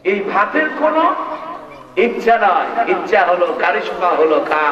এই ভাতের কোন ইচ্ছা নয়, ইচ্ছা হলো কারিশমা হলো খা।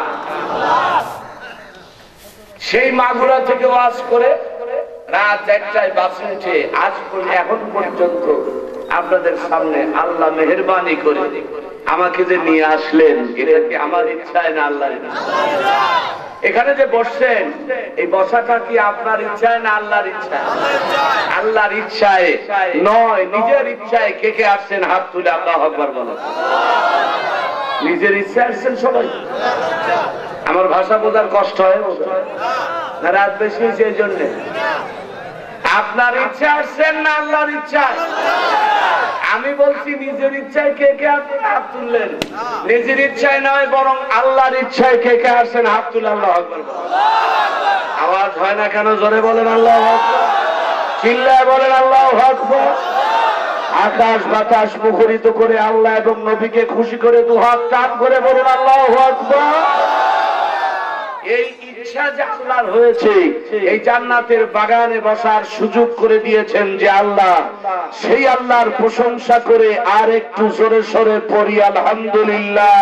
সেই মাগুরা থেকে ওয়াজ করে রাত 1টায় বাসে উঠে আজ এখন পর্যন্ত আপনাদের সামনে আল্লাহ মেহেরবানি করে আমাকে যে নিয়ে আসলেন, এটা কি আমার ইচ্ছায় না আল্লাহর ইচ্ছায়? এখানে যে বসছেন, এই বসাটা কি আপনার ইচ্ছায় না আল্লাহর ইচ্ছায়? আল্লাহর ইচ্ছায় নয়, নিজের ইচ্ছায়। কে কে আসছেন হাত তুলে আল্লাহু আকবার বলেন। নিজের ইচ্ছায় আসছেন সবাই? আমার ভাষা বোঝার কষ্ট হয় না? রাত বেশি হয়েছে এই জন্যে? আপনার ইচ্ছা আসছেন না আল্লাহর ইচ্ছায়? আমি বলছি নিজের ইচ্ছায় কে কে হাত তুললেন? নিজের ইচ্ছায় নয়, বরং আল্লাহর ইচ্ছায় কে কে আসছেন হাত তুলে আল্লাহু আকবার। আওয়াজ হয় না কেন? জোরে বলেন আল্লাহু আকবার, চিল্লায় বলেন আল্লাহু আকবার। আকাশ বাতাস মুখরিত করে আল্লাহ এবং নবীকে খুশি করে দুহাত টান করে বলেন আল্লাহু আকবার। এই ইচ্ছা যে আল্লাহর হয়েছে, এই জান্নাতের বাগানে বসার সুযোগ করে দিয়েছেন যে আল্লাহ, সেই আল্লাহর প্রশংসা করে আর একটু জোরে সোরে পড়ি আলহামদুলিল্লাহ।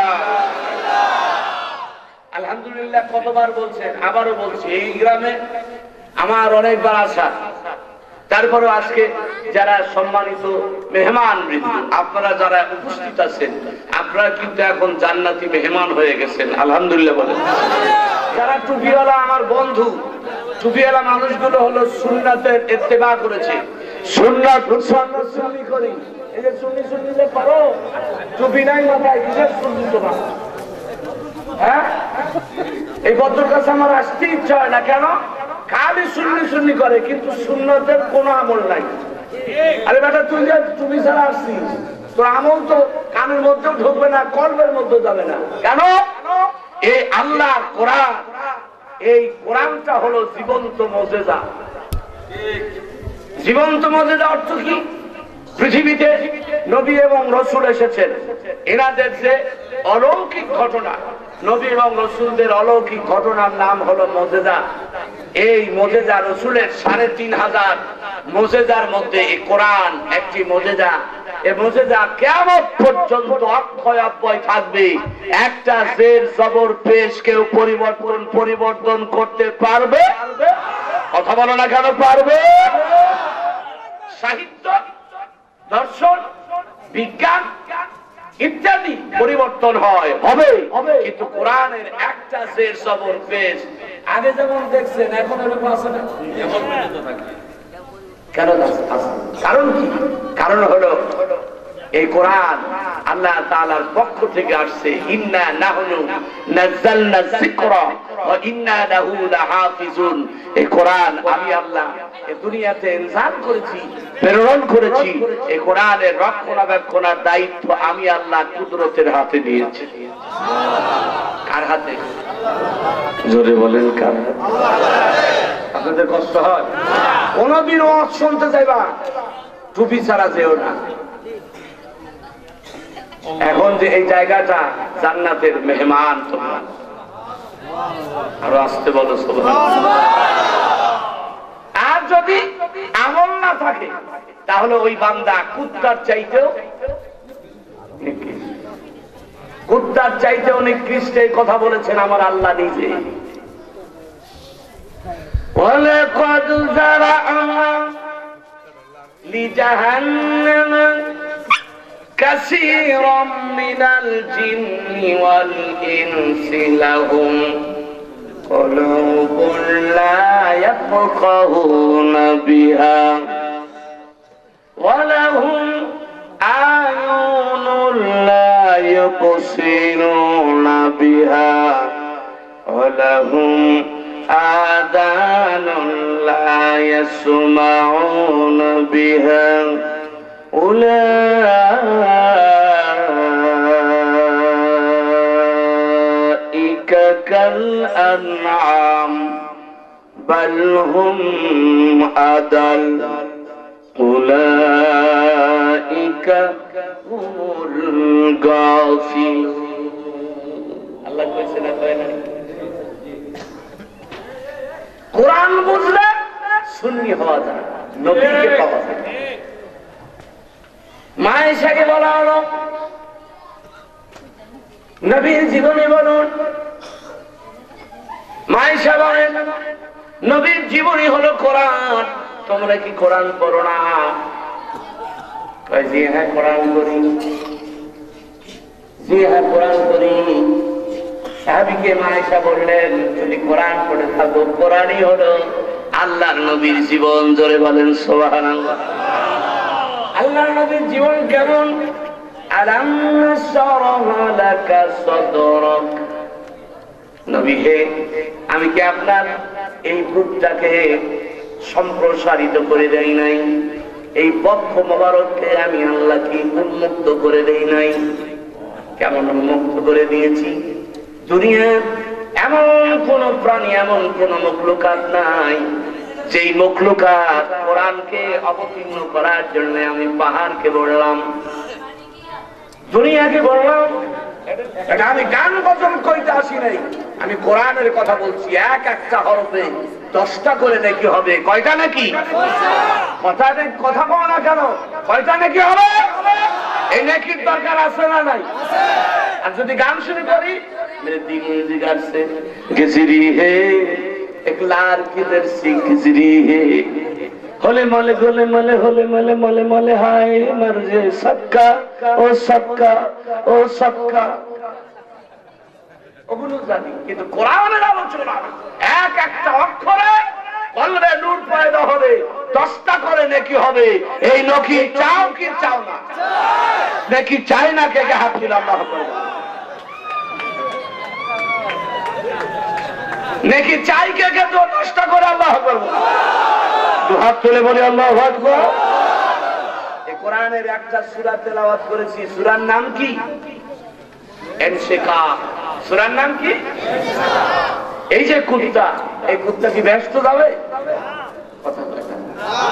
আলহামদুলিল্লাহ কতবার বলছেন? আবারও বলছি, এই গ্রামে আমার অনেকবার আসা। তারপরে আজকে যারা সম্মানিত মেহমান আপনারা যারা উপস্থিত আছেন, আপনারা কিন্তু এখন জান্নাতি মেহমান হয়ে গেছেন আলহামদুলিল্লাহ বলেন। যারা টুপিওয়ালা আমার বন্ধু, টুপিওয়ালা মানুষগুলো হলো সুন্নাতের ইত্তেবা করেছে, সুন্নাত সুন্নি করি। এই যে সুন্নি সুন্নিতে পারো, টুপি নাই মাথায়, কিসের সুন্নি তোমার? হ্যাঁ, এই বদ্ধর কাছে আমার আসতে ইচ্ছা হয় না। কেন? খালি সুন্নি সুন্নি করে, কিন্তু সুন্নতের কোনো আমল নাই। আরে বেটা, তুই যে টুপি ছাড়া আসছিস, তোর আমল তো কানের মধ্যেও ঢুকবে না, কলবের মধ্যেও যাবে না। কেন? এই আল্লাহর কোরআন, এই কোরআনটা হলো জীবন্ত মুজিজা। জীবন্ত মুজিজা অর্থ কি? পৃথিবীতে নবী এবং রাসূল এসেছেন, এনাদের যে অলৌকিক ঘটনা, নবী এবং রাসূলদের অলৌকিক ঘটনার নাম হলো মুজিজা। এই মুজিজা রাসূলের ৩৫০০ মুজিজার মধ্যে এই কোরআন একটি মুজিজা। এই মুজিজা কিয়ামত পর্যন্ত অক্ষয় অব্যয় থাকবে। একটা জের জবর পেশ কেউ পরিবর্তন করতে পারবে? কথা বলো না কেন? পারবে? সাহিত্য, দর্শন, বিজ্ঞান ইত্যাদি পরিবর্তন হয়, হবে, কিন্তু কোরআনের একটা জের জবর পেশ আগে যেমন দেখছেন এখন এরকম আছে না? কেন আছে? কারণ কি? কারণ হলো এই কোরআন আল্লাহ তাআলার পক্ষ থেকে আসছে। ইন্না নাহনু নাযালনা যিকরা ওয়া ইন্না লাহু লাহাফিজুন। এই কোরআন আমি আল্লাহ এই দুনিয়াতে ইনজাল করেছি, প্রেরণ করেছি। এই কোরআনের রক্ষণাবেক্ষণের দায়িত্ব আমি আল্লাহ কুদরতের হাতে দিয়েছি। কার হাতে? জোরে বলেন কার হাতে? আপনাদের কষ্ট হয়? কোনদিন ওয়াজ শুনতে যাইবা টুপি ছাড়া যেও না। এখন যে এই জায়গাটা জান্নাতের মেহমান তোমরা, আরো আসতে বলো সুবহানাল্লাহ। আর যদি আমল না থাকে তাহলে ওই বান্দা কুত্তার চাইতেও নিকৃষ্ট। কথা বলেছেন আমার আল্লাহ নিজে। ওয়ালাকাদ যারা'না লিজাহান্নাম كثيرا من الجن والإنس لهم قلوب لا يفقهون بها ولهم أعين لا يبصرون بها ولهم آذان لا يسمعون بها أولئك كالأنعام بل هم أضل أولئك هم الغافلون। আল্লাহ কইছেন কোরআন বুঝলে সুন্নি হওয়া যায়, নবীকে পাওয়া যায়। মা আয়েশাকে বলা হলো নবীর জীবনী বলুন। মা আয়েশা বলেন নবীর জীবনী হলো কোরআন, তোমরা কি কোরআন পড়ো না? জি হ্যাঁ কোরআন পড়ি, জি হ্যাঁ কোরআন পড়ি। সাহাবীকে মা আয়েশা বললেন যদি কোরআন পড়ে থাকো, কোরআনই হলো আল্লাহর নবীর জীবন। জোরে বলেন সুবহানাল্লাহ। আল্লাহর নবীর জীবন কেমন? আলাম নাশরাহ লাকা সাদরাক। নবী হে, আমি কি আপনার এই বুকটাকে সম্প্রসারিত করে দেই নাই? এই বক্ষ মোবারককে আমি আল্লাহ কি উন্মুক্ত করে দেই নাই? কেমন উন্মুক্ত করে দিয়েছি? দুনিয়ার এমন কোন প্রাণী, এমন কোন মখলুকাত নাই যেই মখলুকাত কোরআনকে অবতীর্ণ করার জন্য আমি পাহাড়কে বললাম, দুনিয়াকে বললাম। এটা আমি গান বচন কইতে আসি নাই, আমি কোরআনের কথা বলছি। এক একটা হরফে 10টা করে নাকি হবে। কয়টা নাকি? কথা কও না কেন? কয়টা নাকি হবে? এই নাকির দরকার আছে না নাই? আর যদি গান শুরু করি, মেরে দিল জিগার সে গজরি হে এক লার কিধর সে গজরি হে होले मोले गोले मोले होले मोले मोले मोले हाय मर जे सबका ओ सबका ओ सबका ওগুলো জানি, কিন্তু কোরআনের আলোচনা এক একটা অক্ষরে বলবে নূর পয়দা হবে, 10টা করে নেকি হবে। এই নেকি চাও কি চাও না? নেকি চাই না কে কে হাত দিল? আল্লাহ আকবার। নেকি চাই কে কে? তো 10টা করে আল্লাহ আকবার। হাত তুলে বলি আল্লাহু আকবার। এই কোরআনের একটা সূরা তেলাওয়াত করেছি, সূরার নাম কি? ইনশিকাক। সূরার নাম কি? এই যে কুত্তা, এই কুত্তা কি ব্যস্ত যাবে? কথা বলে না।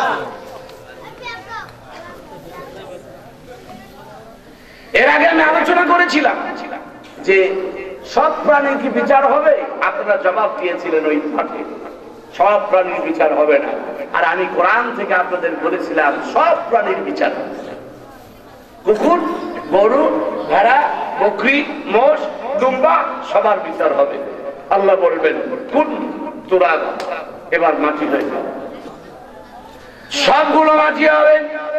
এর আগে আমি আলোচনা করেছিলাম যে সব প্রাণীর কি বিচার হবে? আপনারা জবাব দিয়েছিলেন ওই পাঠে সব প্রাণীর বিচার হবে না। আর আমি কোরআন থেকে আপনাদের বলেছিলাম সব প্রাণীর বিচার হবে। কুকুর, গরু, ভেড়া, বকরি, মোষ, দুম্বা সবার বিচার হবে। আল্লাহ বলবেন কোন তোরা এবার মাটি হয়ে যাবে, সবগুলো মাটি হবে।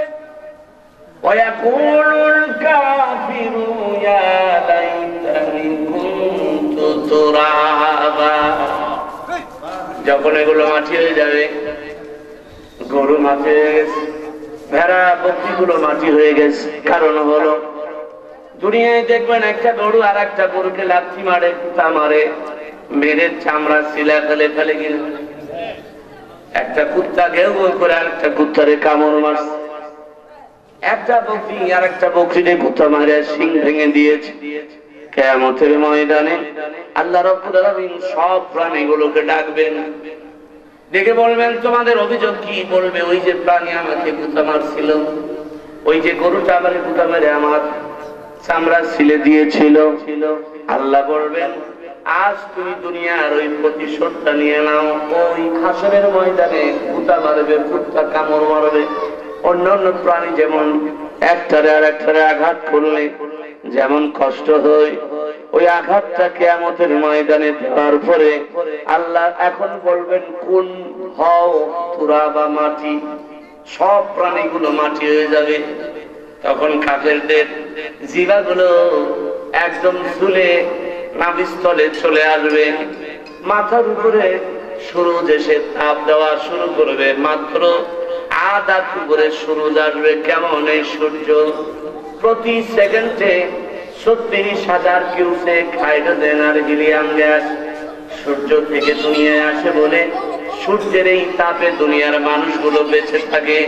ওয়াকুলুল কাফিরু ইয়া লাইতানি কুনতু তুরাবা। যখন এগুলো মাটি হয়ে যাবে, গরু মাটি হয়ে গেছে, ভেড়া বকরিগুলো মাটি হয়ে গেছে। কারণ হলো দুনিয়ায় দেখবেন একটা গরু আর একটা গরুকে লাথি মারে, কুতা মারে, মেরে চামড়া শিলা ফেলে ফেলে গেলে একটা কুত্তা ঘেউ করে আর একটা কুত্তারে কামড় মারছে। একটা বকরি আর একটা বকরিরে কুতা মারে শিং ভেঙে দিয়েছে। কিয়ামতের ময়দানে আল্লাহ রাব্বুল আলামিন সব প্রাণীগুলোকে ডাকবেন, ডেকে বলবেন তোমাদের অভিযোগ কি? বলবে ওই যে প্রাণী আমাকে কুতা মারছিল, ওই যে গরুটা আমাকে কুতা মেরে আমার চামড়া ছিলে দিয়েছিল। আল্লাহ বলবেন আজ তুমি দুনিয়ার ওই প্রতিশোধটা নিয়ে নাও। ওই হাসরের ময়দানে কুতা মারবে, কুত্তা কামড় মারবে। অন্য অন্য প্রাণী যেমন একটারে আর একটারে আঘাত করলে যেমন কষ্ট হয়, ওই আঘাতটা কিয়ামতের ময়দানে দেওয়ার পরে আল্লাহ এখন বলবেন কোন হও তুরাবা, মাটি। সব প্রাণীগুলো মাটি হয়ে যাবে। তখন কাফেরদের জিহ্বাগুলো একদম ঝুলে নাভিস্থলে চলে আসবে। মাথার উপরে সূরজ এসে তাপ দেওয়া শুরু করবে। মাত্র আধা উপরে সূরজ আসবে। কেমন? এই সূর্য প্রতি সেকেন্ডে 36,000 কিউসেক হাইড্রোজেন আর হিলিয়াম গ্যাস সূর্য থেকে দুনিয়ায় আসে বলে সূর্যের এই তাপে দুনিয়ার মানুষগুলো বেঁচে থাকে।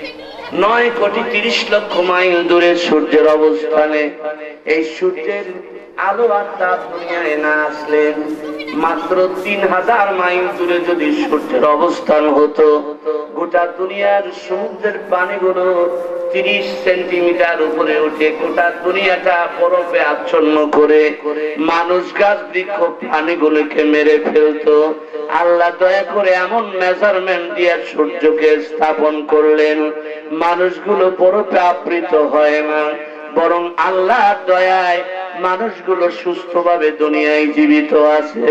9,30,00,000 মাইল দূরে সূর্যের অবস্থানে এই সূর্যের আলো আর তাপ দুনিয়ায় না আসলে মাত্র 3,000 মাইল দূরে যদি সূর্যের অবস্থান হতো, গোটা দুনিয়ার সমুদ্রের পানিগুলো 30 সেন্টিমিটার উপরে উঠে গোটা দুনিয়াটা বরফে আচ্ছন্ন করে মানুষ, গাছ, বৃক্ষ, প্রাণীগুলোকে মেরে ফেলতো। আল্লাহ দয়া করে এমন মেজারমেন্ট দিয়ে সূর্যকে স্থাপন করলেন, মানুষগুলো বরফে আবৃত হয় না, বরং আল্লাহর দয়ায় মানুষগুলো সুস্থভাবে দুনিয়ায় জীবিত আছে।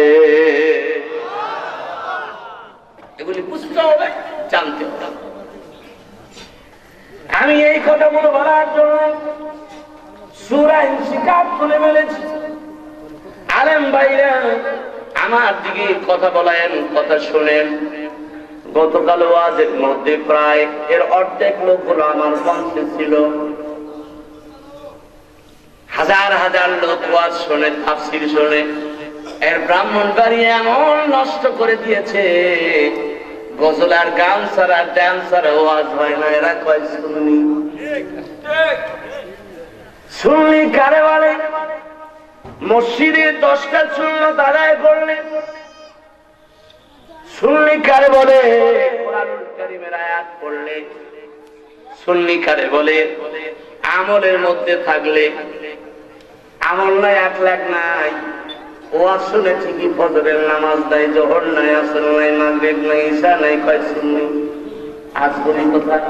এগুলি বুঝতে হবে, জানতে হবে। আমি এই কথাগুলো বলার জন্য সূরা ইনশিকাক তুলে ফেলেছি। আলেম ভাইরা আমার দিকে কথা বলেন, কথা শুনেন। গতকাল ওয়াজের মধ্যে প্রায় এর অর্ধেক লোকগুলো আমার মঞ্চে ছিল। হাজার হাজার লোক ওয়াজ শোনে, তাফসীর শোনে। এর ব্রাহ্মণবাড়িয়া এমন নষ্ট করে দিয়েছে, গজল আর গান ছাড়া, ডান্স ছাড়া ওয়াজ হয় না। এরা কয় সুন্নি। সুন্নি কারে বলে? মসজিদে 10টা সুন্নাত আদায় করলে সুন্নি কারে বলে? কোরআনুল কারীমের আয়াত পড়লে সুন্নি কারে বলে? আমলের মধ্যে থাকলে। আমল নাই, আখলাক নাই, ওয়াজ শুনে ঠিকই ফজরের নামাজ নাই, জোহর নাই, আসর নাই, মাগরিব নাই, ঈশা নাই, কয় সুন্নি। আজ বলি কোথায়?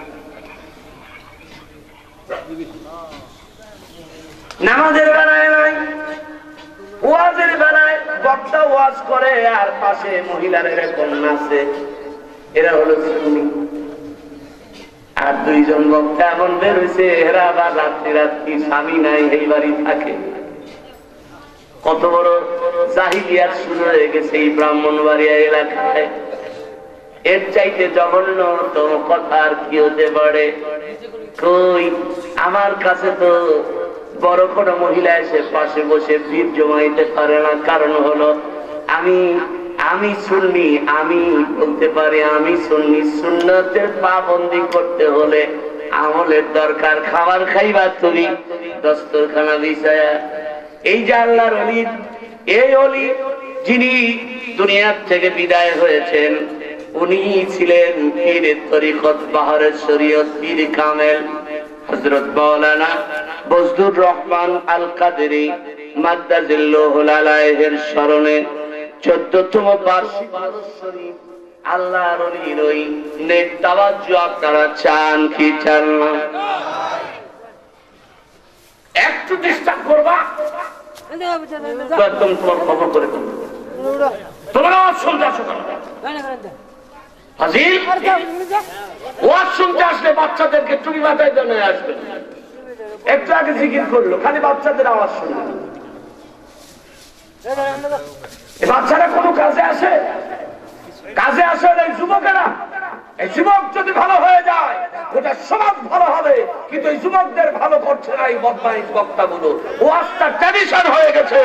নামাজের বেলায় নাই, ওয়াজের বেলায় বক্তা ওয়াজ করে আর পাশে মহিলারা এরকম নাচে, এরা হলো সুন্নি। আর 2 জন বক্তা এমন বের হয়েছে, এরা আবার রাত্রি রাত্রি স্বামী নাই, এই বাড়ি থাকে। কত বড় জাহিলিয়াত শুরু হয়ে গেছে এই ব্রাহ্মণবাড়িয়া এলাকায়। এর চাইতে জঘন্যতম কথা আর কি হতে পারে? কই, আমার কাছে তো বড় কোনো মহিলা এসে পাশে বসে ভিড় জমাইতে পারে না। কারণ হলো আমি সুন্নি, আমি বলতে পারি আমি সুন্নি। সুন্নতের পাবন্দি করতে হলে আমলের দরকার। খাবার খাইবা তুমি দস্তরখানা বিছায়া। এই যে আল্লাহর ওলি, এই ওলি যিনি দুনিয়ার থেকে বিদায় হয়েছেন, উনি ছিলেন পীরের তরিকত, বাহারের শরীয়ত পীর কামেল হযরত মাওলানা বজলুর রহমান আল কাদেরী মাদ্দাজিল্লাহুল আলাইহির স্মরণে 14তম বার্ষিক শরীফ আল্লাহর ওলির ওই নেক তাওয়াজ্জু আপনারা চান কি চান না? একটু ডিস্টার্ব করবা, একদম তোমার খবর করে দেবো। তোমরা ওয়াজ শুনতে আসো কেন? ফাজিল, ওয়াজ শুনতে আসলে বাচ্চাদেরকে টুপি মাথায় জন্য আসবে। একটু আগে জিকির করলো, খালি বাচ্চাদের আওয়াজ শুনলো। বাচ্চারা কোনো কাজে আসে? কাজে আসে এই যুবকেরা। এই যুবক যদি ভালো হয়ে যায়, গোটা সমাজ ভালো হবে। কিন্তু এই যুবকদের ভালো করছে না এই বদমাইশ বক্তাগুলো। ওয়াজটা ট্র্যাডিশন হয়ে গেছে।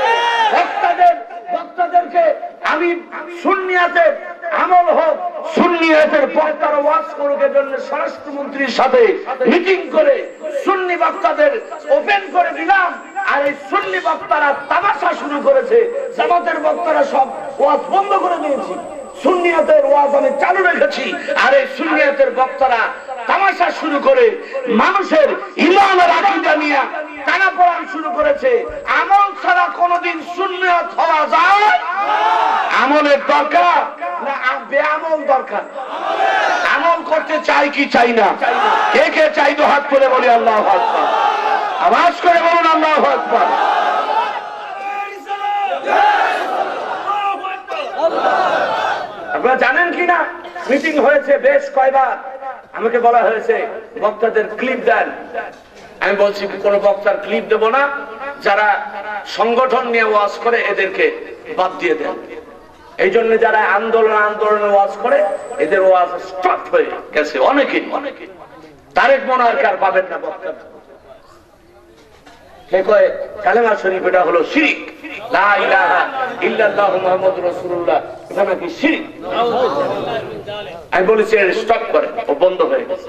বক্তাদেরকে আমি সুন্নিয়াতের আমল হোক, সুন্নিয়াতের বক্তারা ওয়াজ করুক, এর জন্য স্বরাষ্ট্রমন্ত্রীর সাথে মিটিং করে সুন্নি বক্তাদের ওপেন করে দিলাম। আর এই সুন্নি বক্তারা তামাশা শুরু করেছে। জামাতের বক্তারা সব ওয়াজ বন্ধ করে দিয়েছি, সুন্নিয়াতের ওয়াজ আমি চালু রেখেছি। আর এই সুন্নিয়াতের বক্তারা তামাশা শুরু করে মানুষের ঈমান আর আকীদা নিয়ে টানাপোড়েন শুরু করেছে। আমল ছাড়া কোনোদিন সুন্নিয়ত হওয়া যায়? আমলের দরকার না বেআমল দরকার? আমল করতে চাই কি চাই না? কে কে চাই তো হাত তুলে বলি আল্লাহু আকবার। আওয়াজ করে বলুন আল্লাহু আকবার। আপনারা জানেন কিনা মিটিং হয়েছে বেশ কয়বার, আমাকে বলা হয়েছে বক্তাদের ক্লিপ দেন। আমি বলছি কোন বক্তার ক্লিপ দেব না, যারা সংগঠন নিয়ে ওয়াজ করে এদেরকে বাদ দিয়ে দেন। এই জন্য যারা আন্দোলনে ওয়াজ করে এদের ওয়াজ স্টপ হয়ে গেছে অনেকে। তারেক মনোয়ারকে পাবেন না বক্তা। কালেমা শরীফ এটা হলো শিরক, লা ইলাহা ইল্লাল্লাহু মুহাম্মাদুর রাসূলুল্লাহ, এটা নাকি শিরক। আমি বলেছি স্টপ করে, ও বন্ধ হয়ে গেছে।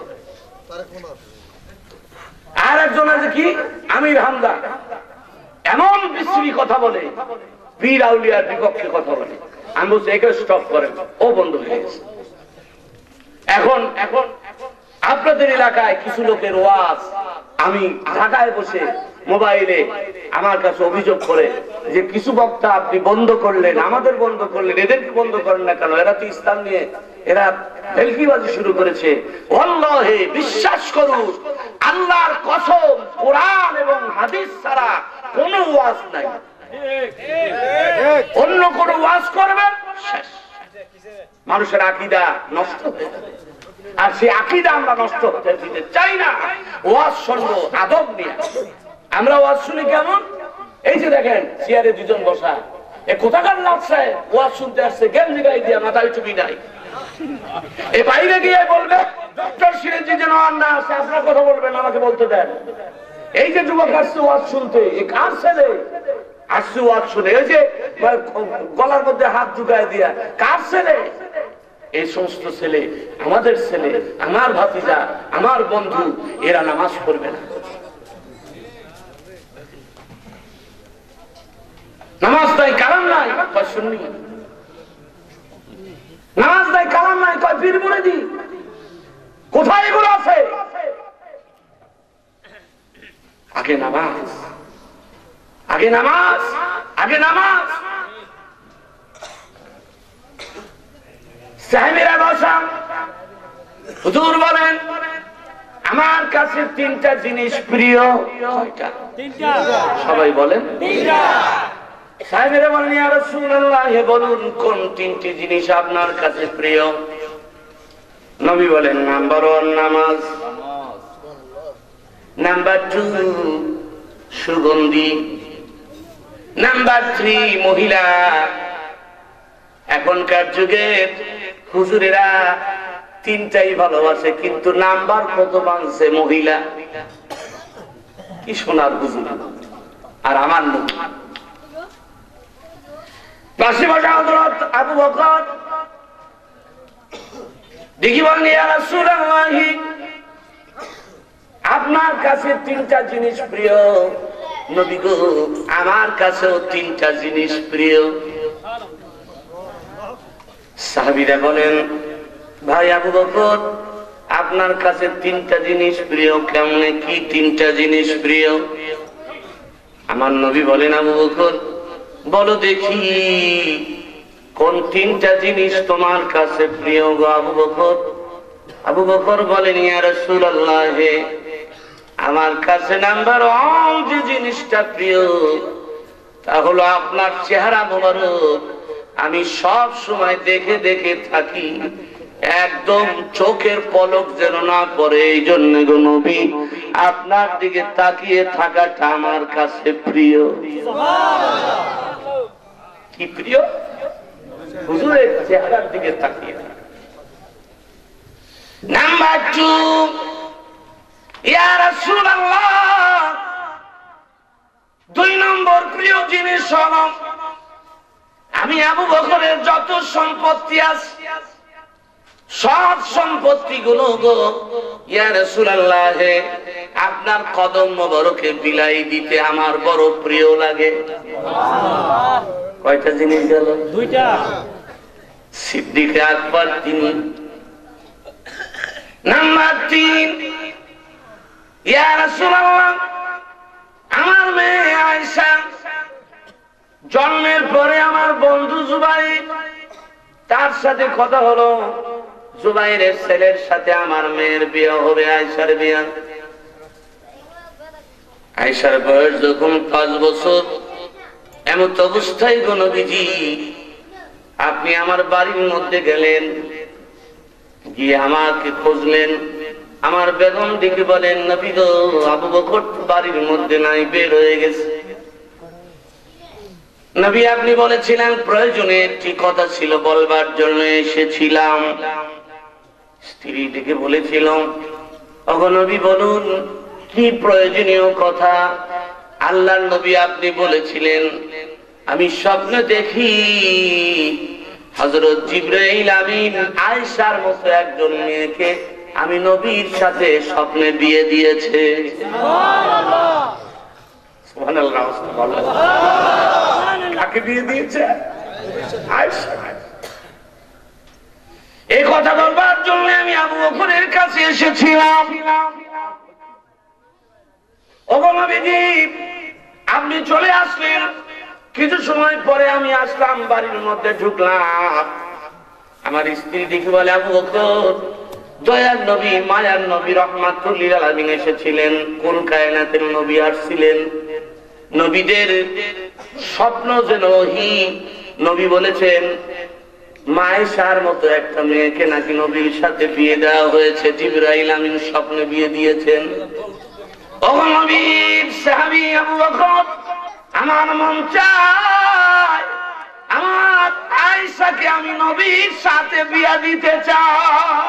আর একজন আছে কি আমির হামদা, এমন বিশ্রী কথা বলে, পীর আউলিয়ার বিপক্ষে কথা বলে। আমি বলছি একে স্টপ করেন, ও বন্ধ হয়ে গেছে। এখন আপনাদের এলাকায় কিছু লোকের ওয়াজ আমি ঢাকায় বসে মোবাইলে আমার কাছে অভিযোগ করে যে কিছু বক্তা আপনি বন্ধ করলেন, আমাদের বন্ধ করলেন, এদেরকে বন্ধ করেন না কেন? এরা তো ইসলাম নিয়ে এরা ভেলকিবাজি শুরু করেছে। আল্লাহে বিশ্বাস করুন, আল্লাহর কসম, কোরআন এবং হাদিস ছাড়া কোনো ওয়াজ নাই। অন্য কোন ওয়াজ করবেন শেষ, মানুষের আকীদা নষ্ট হয়ে যাবে। আর সেই আকীদা আমরা নষ্ট হতে দিতে চাই না। ওয়াজ শুনবো আদব নিয়ে। আমরা ওয়াজ শুনি কেমন? এই যে দেখেন চেয়ারে দুজন বসা, এ কোথাকার লাভ সাহেব ওয়াজ শুনতে আসছে, গেঞ্জি গায়ে দিয়ে মাথায় টুপি নাই। এ বাইরে গিয়ে বলবে ডক্টর সিরাজি যেন আর না আসে, আপনার কথা বলবেন, আমাকে বলতে দেন। এই যে যুবক আসছে ওয়াজ শুনতে, এ কার ছেলে আসছে ওয়াজ শুনে? এই যে গলার মধ্যে হাত ঢুকায় দিয়া, কার ছেলে? এই সমস্ত ছেলে আমাদের ছেলে, আমার ভাতিজা, আমার বন্ধু, এরা নামাজ পড়বে না। নামাজ নাই, কালাম নাই, কয় শুননি। নামাজ নাই, কালাম নাই, কয় পীর মুরিদি। কোথায় এগুলো আছে? আগে নামাজ, আগে নামাজ, আগে নামাজ। সাহেবেরা বসা, হুজুর বলেন আমার কাছে তিনটা জিনিস প্রিয়। সবাই বলেন সাহেবেরা বলেন ইয়া রাসূলুল্লাহ, বলুন কোন তিনটি জিনিস আপনার কাছে প্রিয়? নবী বলেন নাম্বার 1 নামাজ, নাম্বার 2 সুগন্ধি, নাম্বার 3 মহিলা। এখনকার যুগে হুজুরেরা তিনটাই ভালোবাসে, কিন্তু নাম্বার কত মানছে মহিলা। কি সোনার হুজুর আর আমার নবী। পাশে বসা হযরত আবু বকর দেখি বলেন ইয়া রাসূলুল্লাহ, আপনার কাছে তিনটা জিনিস প্রিয়। নবী গো আমার কাছেও তিনটা জিনিস প্রিয়। সাহাবীরা বলেন ভাই আবু বকর, আপনার কাছে তিনটা জিনিস প্রিয় কেমনে, কি তিনটা জিনিস প্রিয়? আমার নবী বলেন আবু বকর বলো দেখি কোন তিনটা জিনিস তোমার কাছে প্রিয় গো আবু বকর? আবু বকর বলেন ইয়া রাসূলুল্লাহ, আমার কাছে নাম্বার 1 যে জিনিসটা প্রিয় তা হলো আপনার চেহারা মোবারক। আমি সব সময় দেখে দেখে থাকি, একদম চোখের পলক যেন না পড়ে। এই জন্য গো নবী আপনার দিকে তাকিয়ে থাকাটা আমার কাছে প্রিয়। কি প্রিয়? হুজুরের চেহারার দিকে তাকিয়ে। নাম্বার 2 ইয়া রাসূলুল্লাহ, 2 নম্বর প্রিয় জিনিস হলো আমি আবু বকরের যত সম্পত্তি আছে সব সম্পত্তি গুলো গো ইয়া রাসূলুল্লাহ আপনার কদম মোবারকে বিলাই দিতে আমার বড় প্রিয় লাগে। কয়টা জিনিস গেল? 2টা। সিদ্দিক আকবর তিনি। নাম্বার 3 ইয়া রাসূলুল্লাহ, আমার মেয়ে আয়েশা জন্মের পরে আমার বন্ধু জুবাইর, তার সাথে কথা হলো জুবাইরের ছেলের সাথে আমার মেয়ের বিয়ে হবে, আয়েশার বিয়ে। আয়েশার বয়স যখন 5 বছর, এমত অবস্থায় গো নবীজি আপনি আমার বাড়ির মধ্যে গেলেন, গিয়ে আমাকে খুঁজলেন। আমার বেগম দিকে বলেন নবী গো আবু বকর বাড়ির মধ্যে নাই, বের হয়ে গেছে। নবী আপনি বলেছিলেন প্রয়োজনে একটি কথা ছিল বলবার জন্য এসেছিলাম। স্ত্রী দিকে বলেছিলাম ওগো নবী বলুন কি প্রয়োজনীয় কথা? আল্লাহর নবী আপনি বলেছিলেন আমি স্বপ্নে দেখি হযরত জিবরাইল আমিন আয়েশার মতো একজন মেয়েকে আমি নবীর সাথে স্বপ্নে বিয়ে দিয়েছে। সুবহানাল্লাহ সুবহানাল্লাহ সুবহানাল্লাহ। কাকে বিয়ে দিয়েছে? আয়েশা। এই কথা বলবার জন্য আমি আবু বকরের কাছে এসেছিলাম। ওগো নবীজি আপনি চলে আসলেন, কিছু সময় পরে আমি আসলাম, বাড়ির মধ্যে ঢুকলাম। আমার স্ত্রী দেখে বলে, আবু বকর, দয়ার নবী, মায়ার নবী, রহমাতুল লিল আলামিন এসেছিলেন, কুল কায়নাতের নবী আসছিলেন, নবীদের স্বপ্ন যেন ওহী। নবী বলেছেন মায়েশার মতো একটা মেয়েকে নাকি নবীর সাথে বিয়ে দেওয়া হয়েছে, জিবরাইল আমিন স্বপ্নে বিয়ে দিয়েছেন। ও নবীর সাহাবী আবু বকর, আমার মন চায় আমার আয়েশাকে আমি নবীর সাথে বিয়ে দিতে চাই।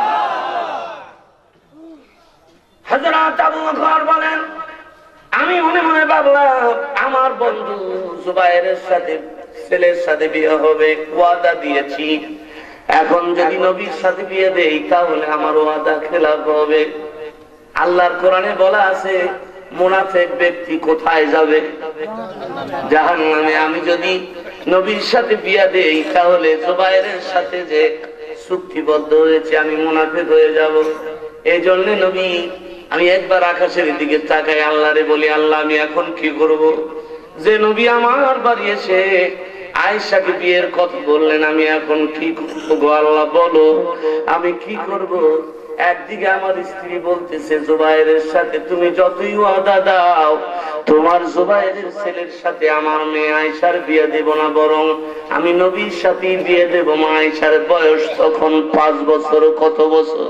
হযরত আবু বকর বলেন, আমি মনে মনে ভাবলাম আমার বন্ধু জুবায়েরের সাথে ছেলের সাথে বিয়ে হবে, ওয়াদা দিয়েছি, এখন যদি নবীর সাথে বিয়ে দেই তাহলে আমার ওয়াদা খেলাফ হবে। আল্লাহর কোরআনে বলা আছে মুনাফিক ব্যক্তি কোথায় যাবে? জাহান্নামে। আমি যদি নবীর সাথে বিয়ে দেই তাহলে জুবায়েরের সাথে যে চুক্তিবদ্ধ হয়েছে আমি মুনাফিক হয়ে যাব। এই জন্য নবী, আমি একবার আকাশের দিকে তাকাই, আল্লাহরে বলি, আল্লাহ আমি এখন কি করব? যে নবী আমার বাড়ি এসে আয়েশাকে বিয়ের কথা বললেন, আমি এখন কি করবো? আল্লাহ বলো আমি কি করব? একদিকে আমার স্ত্রী বলতেছে জুবায়েরের সাথে তুমি যতই ওয়াদা দাও, তোমার জুবায়েরের ছেলের সাথে আমার মেয়ে আয়েশার বিয়ে দেব না, বরং আমি নবীর সাথে বিয়ে দেব। মা আয়েশার বয়স তখন 5 বছর। কত বছর?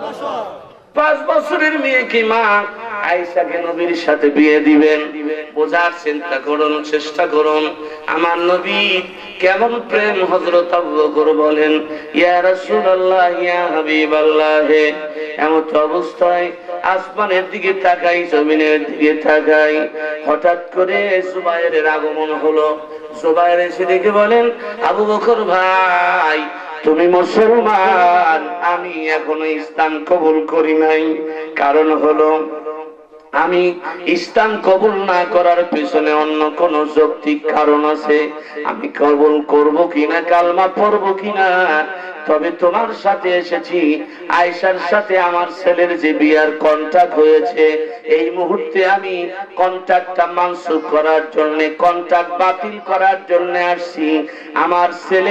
5 বছরের মেয়েকে মা আয়েশাকে নবীর সাথে বিয়ে দিবেন। বোঝার চিন্তা করুন, চেষ্টা করুন আমার নবী কেমন প্রেম। হযরত আবু বকর বলেন, ইয়া রাসূলুল্লাহ, ইয়া হাবিবাল্লাহ, এমত অবস্থায় আসমানের দিকে তাকাই, জমিনের দিকে তাকাই, হঠাৎ করে জুবায়েরের আগমন হলো। জুবায়ের এসে দেখে বলেন, আবু বকর ভাই, তুমি মুসলমান, আমি এখনো ইসলাম কবুল করি নাই। কারণ হলো আমি ইসলাম কবুল না করার পিছনে অন্য কোন যৌক্তিক কারণ আছে। আমি কবুল করব কিনা, কালমা পড়বো কিনা, তবে তোমার সাথে এসেছি। আয়েশার সাথে আমার ছেলের যে বিয়ার কন্ট্রাক্ট হয়েছে, এই মুহূর্তে আমি কন্ট্রাক্টটা মানসুখ করার জন্য, কন্ট্রাক্ট বাতিল করার জন্য আসছি। আমার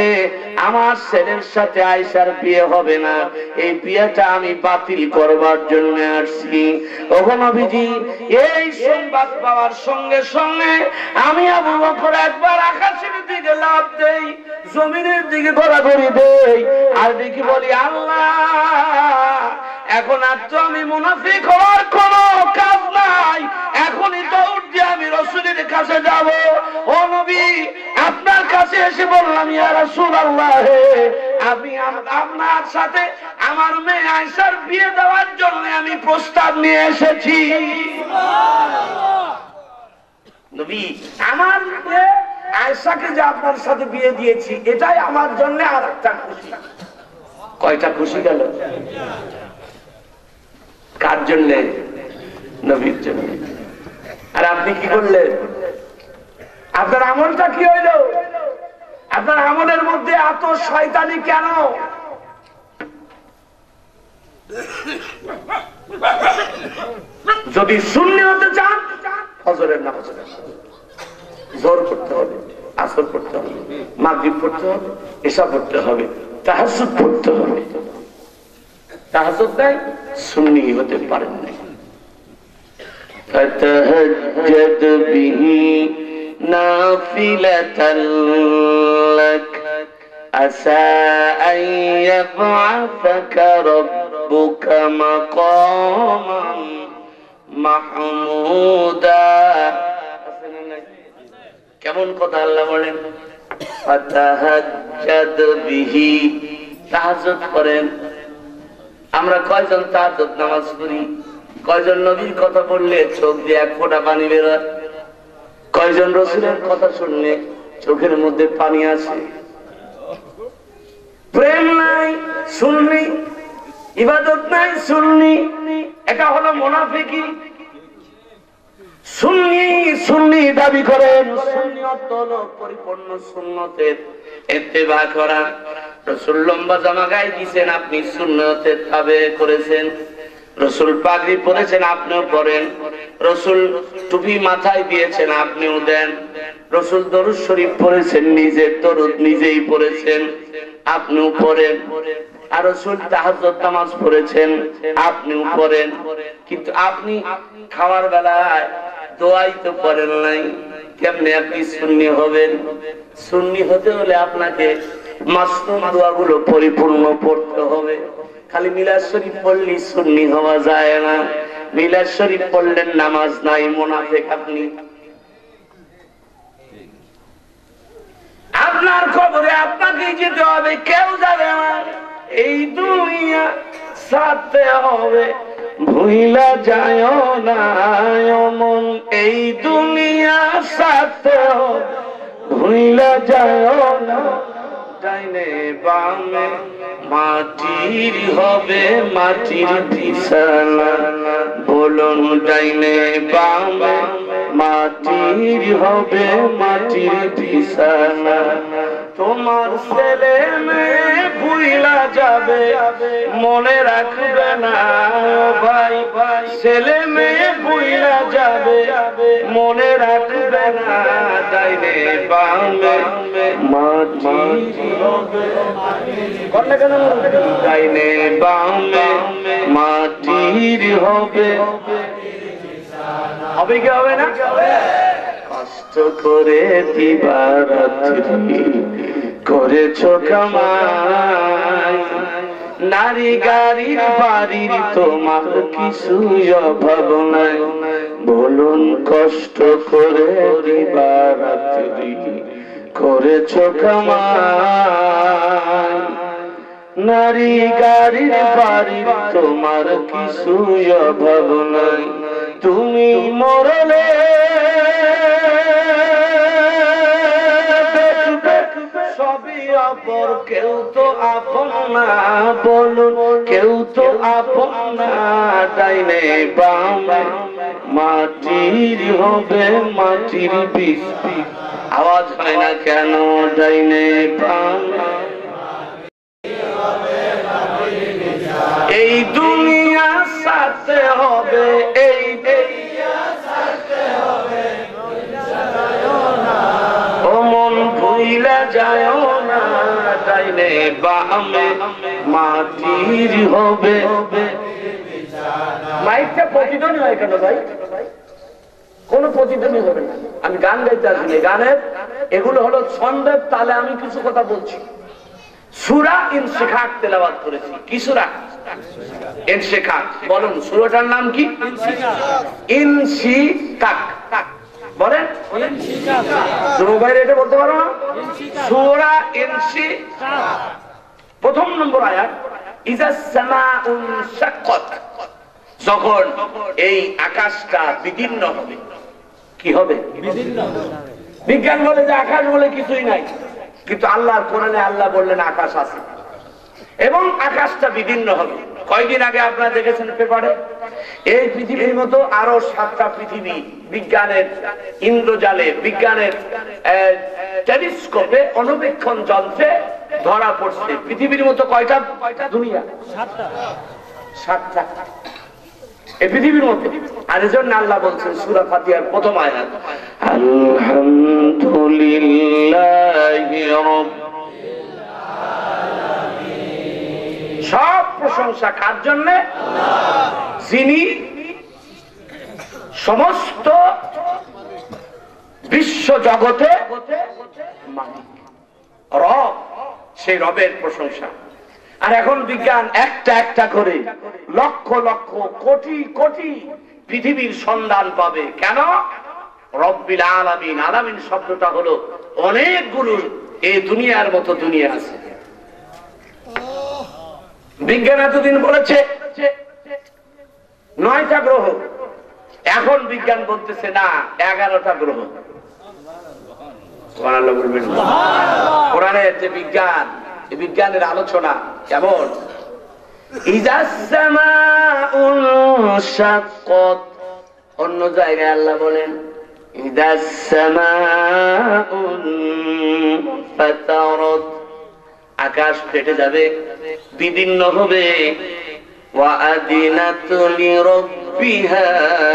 ছেলের সাথে আয়েশার বিয়ে হবে না, এই বিয়েটা আমি বাতিল করবার জন্য আসছি। ওগো নবীজি, এই সংবাদ পাওয়ার সঙ্গে সঙ্গে আমি আবু বকর একবার আকাশের দিকে লাফ দেই, জমিনের দিকে ঘোরাঘুরি দেই, আর দেখি বলি, আল্লাহ এখন আর তো আমি মুনাফিক হওয়ার কোনো কাজ নাই, এখনই দৌড় দিয়ে আমি রাসূলের কাছে যাব। ও নবী, আপনার কাছে এসে বললাম, ইয়া রাসূলুল্লাহ, আমি আপনার সাথে আমার মেয়ে আয়েশার বিয়ে দেওয়ার জন্য আমি প্রস্তাব নিয়ে এসেছি। নবী, আমার মেয়ে আয়েশাকে যে আপনার সাথে বিয়ে দিয়েছি, এটাই আমার জন্য আর একটা খুশি। কয়টা খুশি গেল? কার জন্য? নবীর জন্য। আর আপনি কি করলেন? আপনার আমলটা কি হইল? আপনার আমলের মধ্যে এত শয়তানি কেন? যদি সুন্নি হতে চান, ফজরের নামাজ জোর করতে হবে, আসর পড়তে হবে, মাগরিব পড়তে হবে, এশা পড়তে হবে, তাহাজ্জুদ পড়তে হবে। তাহাজ্জুদ নাই, সুন্নি হতে পারেন না। ফাতাহাজ্জাদ বিহি নাফিলাতান লাক আসা আন ইয়াবআসাকা রাব্বুকা মাকামান মাহমুদা। কেমন কথা আল্লাহ বলেন, ফাতাহাজ্জাদ বিহি, তাহাজ্জুদ করেন। আমরা কয়জন তাহাজ্জুদ নামাজ পড়ি? কয়জন নবীর কথা বললে চোখ দিয়ে এক ফোঁটা পানি বেরোয়? কয়জন রাসূলের কথা শুনলে চোখের মধ্যে পানি আসে? প্রেম নাই, সুন্নি। ইবাদত নাই, সুন্নি। এটা হলো মুনাফিকি। সুন্নি দাবি করেন, সুন্নিয়ত হলো পরিপূর্ণ সুন্নতের ইত্তেবা করা। রাসূল লম্বা জামা গায়ে দিয়েছেন, আপনি সুন্নতের তাবে করেছেন। রসুল পাগড়ি পরেছেন, আপনিও পরেন। রসুল টুপি মাথায় দিয়েছেন, আপনিও দেন। রসুল দরুদ শরীফ পড়েছেন, নিজের দরুদ নিজেই পড়েছেন, আপনিও পড়েন। আর রসুল তাহাজ্জুদ নামাজ পড়েছেন, আপনিও পড়েন। কিন্তু আপনি খাওয়ার বেলায় দোয়াই তো পড়েন নাই। কেমনে আপনি সুন্নি হবেন? সুন্নি হতে হলে আপনাকে মাসনুন দোয়াগুলো পরিপূর্ণ পড়তে হবে। খালি মিলাদ শরীফ পড়লেই সুন্নি হওয়া যায় না। মিলাদ শরীফ পড়লেন নামাজ নাই, মুনাফিক আপনি। আপনার কবরে আপনাকে যেতে হবে, কেউ যাবে না। এই দুনিয়া সাথে হবে, ভুইলা যায় না মন। এই দুনিয়া সাথে হবে, ভুইলা যায় না। ডাইনে বামে মাটির হবে, মাটির বিছানা। বলুন ডাইনে বামে মাটির হবে, মাটির বিছানা। তোমার ছেলে মেয়ে ভুইলা যাবে, মনে রাখবে না ভাই। ছেলে মেয়ে ভুইলা যাবে, মনে রাখবে না। ডাইনে বামে মাটির হবে, ডাইনে বামে মাটির হবে। হবে কি হবে না? কষ্ট করে দিবারাত্রি করেছ কামাই, নারী গাড়ির বাড়ির তোমার কিছু অভাব নাই। বলুন কষ্ট করে দিবারাত্রি করেছ কামাই, নারী গাড়ির বাড়ির তোমার কিছু অভাব নাই। তুমি মরলে সবই অপর, কেউ তো আপন না। বলুন কেউ তো আপন না। ডাইনে বামে মাটির হবে, মাটির বিষ। আওয়াজ হয় না কেন? ডাইনে বামে এই দুনিয়া সাথে হবে, এই ও মন ভুইলা যায় না। ডাইনে বামে মাটির হবে। মাইকটা প্রতিধ্বনি হয় কেন ভাই? কোন প্রতিধ্বনি হবে না। আমি গান গাইতে আসিনি, গানের এগুলো হলো ছন্দের তালে আমি কিছু কথা বলছি। সূরা ইনশিকাক তেলাওয়াত করেছি। কি সূরা? ইনশিকাক। বলুন সূরাটার নাম কি? ইনশিকাক। বলেন যুবক ভাইরা, এটা বলতে পারো না? সূরা ইনশিকাক, প্রথম নম্বর আয়াত। ইযাস সামাউন শাক্কাত, যখন এই আকাশটা বিদীর্ণ হবে। কি হবে? বিদীর্ণ। বিজ্ঞান বলে যে আকাশ বলে কিছুই নাই, কিন্তু আল্লাহর কোরআনে আল্লাহ বললেন আকাশ আছে এবং আকাশটা বিদীর্ণ হবে। কয়েকদিন আগে আপনারা দেখেছেন পেপারে, এই পৃথিবীর মতো আরো 7টা পৃথিবী বিজ্ঞানের ইন্দ্রজালে, বিজ্ঞানের টেলিস্কোপে, অনুবীক্ষণ যন্ত্রে ধরা পড়ছে। পৃথিবীর মতো কয়টা দুনিয়া? 7টা। এই পৃথিবীর মতো। আর এজন্য আল্লাহ বলছেন সূরা ফাতিহার প্রথম আয়াত, আলহামদুলিল্লাহি রাব্বিল আলামিন। সব প্রশংসা কার জন্য? যিনি সমস্ত বিশ্ব জগতে মালিক, রব। সেই রবের প্রশংসা। আর এখন বিজ্ঞান একটা একটা করে লক্ষ লক্ষ কোটি কোটি পৃথিবীর সন্ধান পাবে। কেন? রব্বিল আলামিন। আলামিন শব্দটা হলো অনেকগুলো এই দুনিয়ার মতো দুনিয়া আছে। বিজ্ঞান এতদিন বলেছে 9টা গ্রহ, এখন বিজ্ঞান বলতেছে না 11টা গ্রহ। কোরআনের যে বিজ্ঞান, এই বিজ্ঞানের আলোচনা কেমন? ইযাস সামাউন শাক্কাত। অন্য জায়গায় আল্লাহ বলেন ইযাস সামাউন ফাতারাত। আকাশ ফেটে যাবে, বিদীর্ণ হবে। وأذنت لربها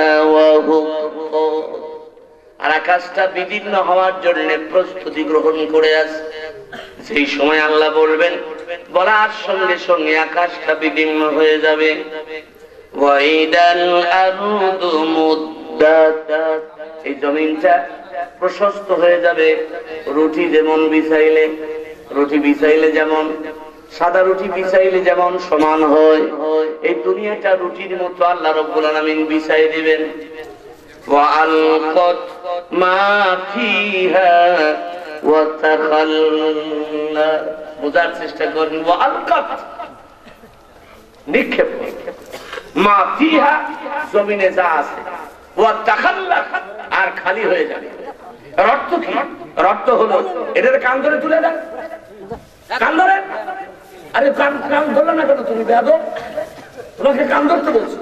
وحقت আর আকাশটা বিদীর্ণ হওয়ার জন্য প্রস্তুতি গ্রহণ করে আছে। সেই সময় আল্লাহ বলবেন, বলার সঙ্গে সঙ্গে আকাশটা বিদীর্ণ হয়ে যাবে। ওয়াইদাল আরদু মুদ্দাত, এই জমিনটা প্রশস্ত হয়ে যাবে। রুটি যেমন বিছাইলে যেমন সাদা রুটি বিছাইলে যেমন সমান হয়, এই দুনিয়াটা রুটির মতো আল্লাহ রাব্বুল আলামিন বিছাই দিবেন। وألقت ما فيها وتخلت, বুঝার চেষ্টা করুন। وألقت নিক্ষেপ, মা ফিহা জমিনে যা আছে, وتخلت আর খালি হয়ে যাবে। রক্ত কি? রক্ত হলো এটার কান ধরে তুলে দেন, কান ধরে। আরে কান ধরলো না কেন তুমি? বেয়াদব, তোমাকে কান ধরতে বলছো।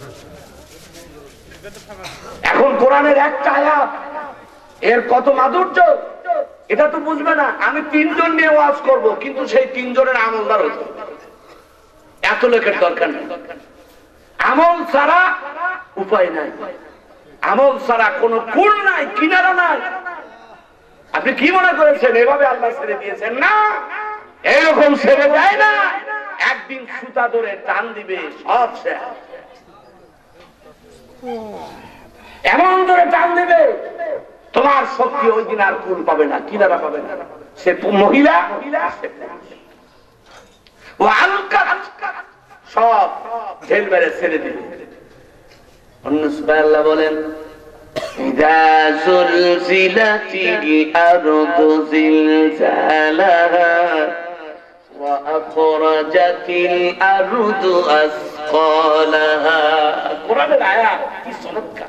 এখন কোরআনের একটা আয়াত, এর কত মাধুর্য এটা তো বুঝবে না। আমি 3 জন নিয়ে ওয়াজ করব, কিন্তু সেই 3 জনের আমলদার হতো। এত লোকের দরকার নেই। আমল ছাড়া উপায় নাই, আমল ছাড়া কোনো কুল নাই, কিনারা নাই। আপনি কি মনে করেছেন এভাবে আল্লাহ ছেড়ে দিয়েছেন? না, এরকম ছেড়ে দেয় না। একদিন সুতা ধরে টান দিবে, সব শেষ। এমন ধরে টান দেবে, তোমার শক্তি ওই দিন আর কুল পাবে না, কিনারা পাবে না। সে মহিলা, ও আলকাত সব ঢেল মেরে ছেড়ে দিবে। অন্য সূরায় আল্লাহ বলেন, ইযা যুলজিলাতিল আরদু জিলজালাহা ওয়া আখরাজাতিল আরদু আসকালাহা। কোরআনের আয়াত কি চমৎকার।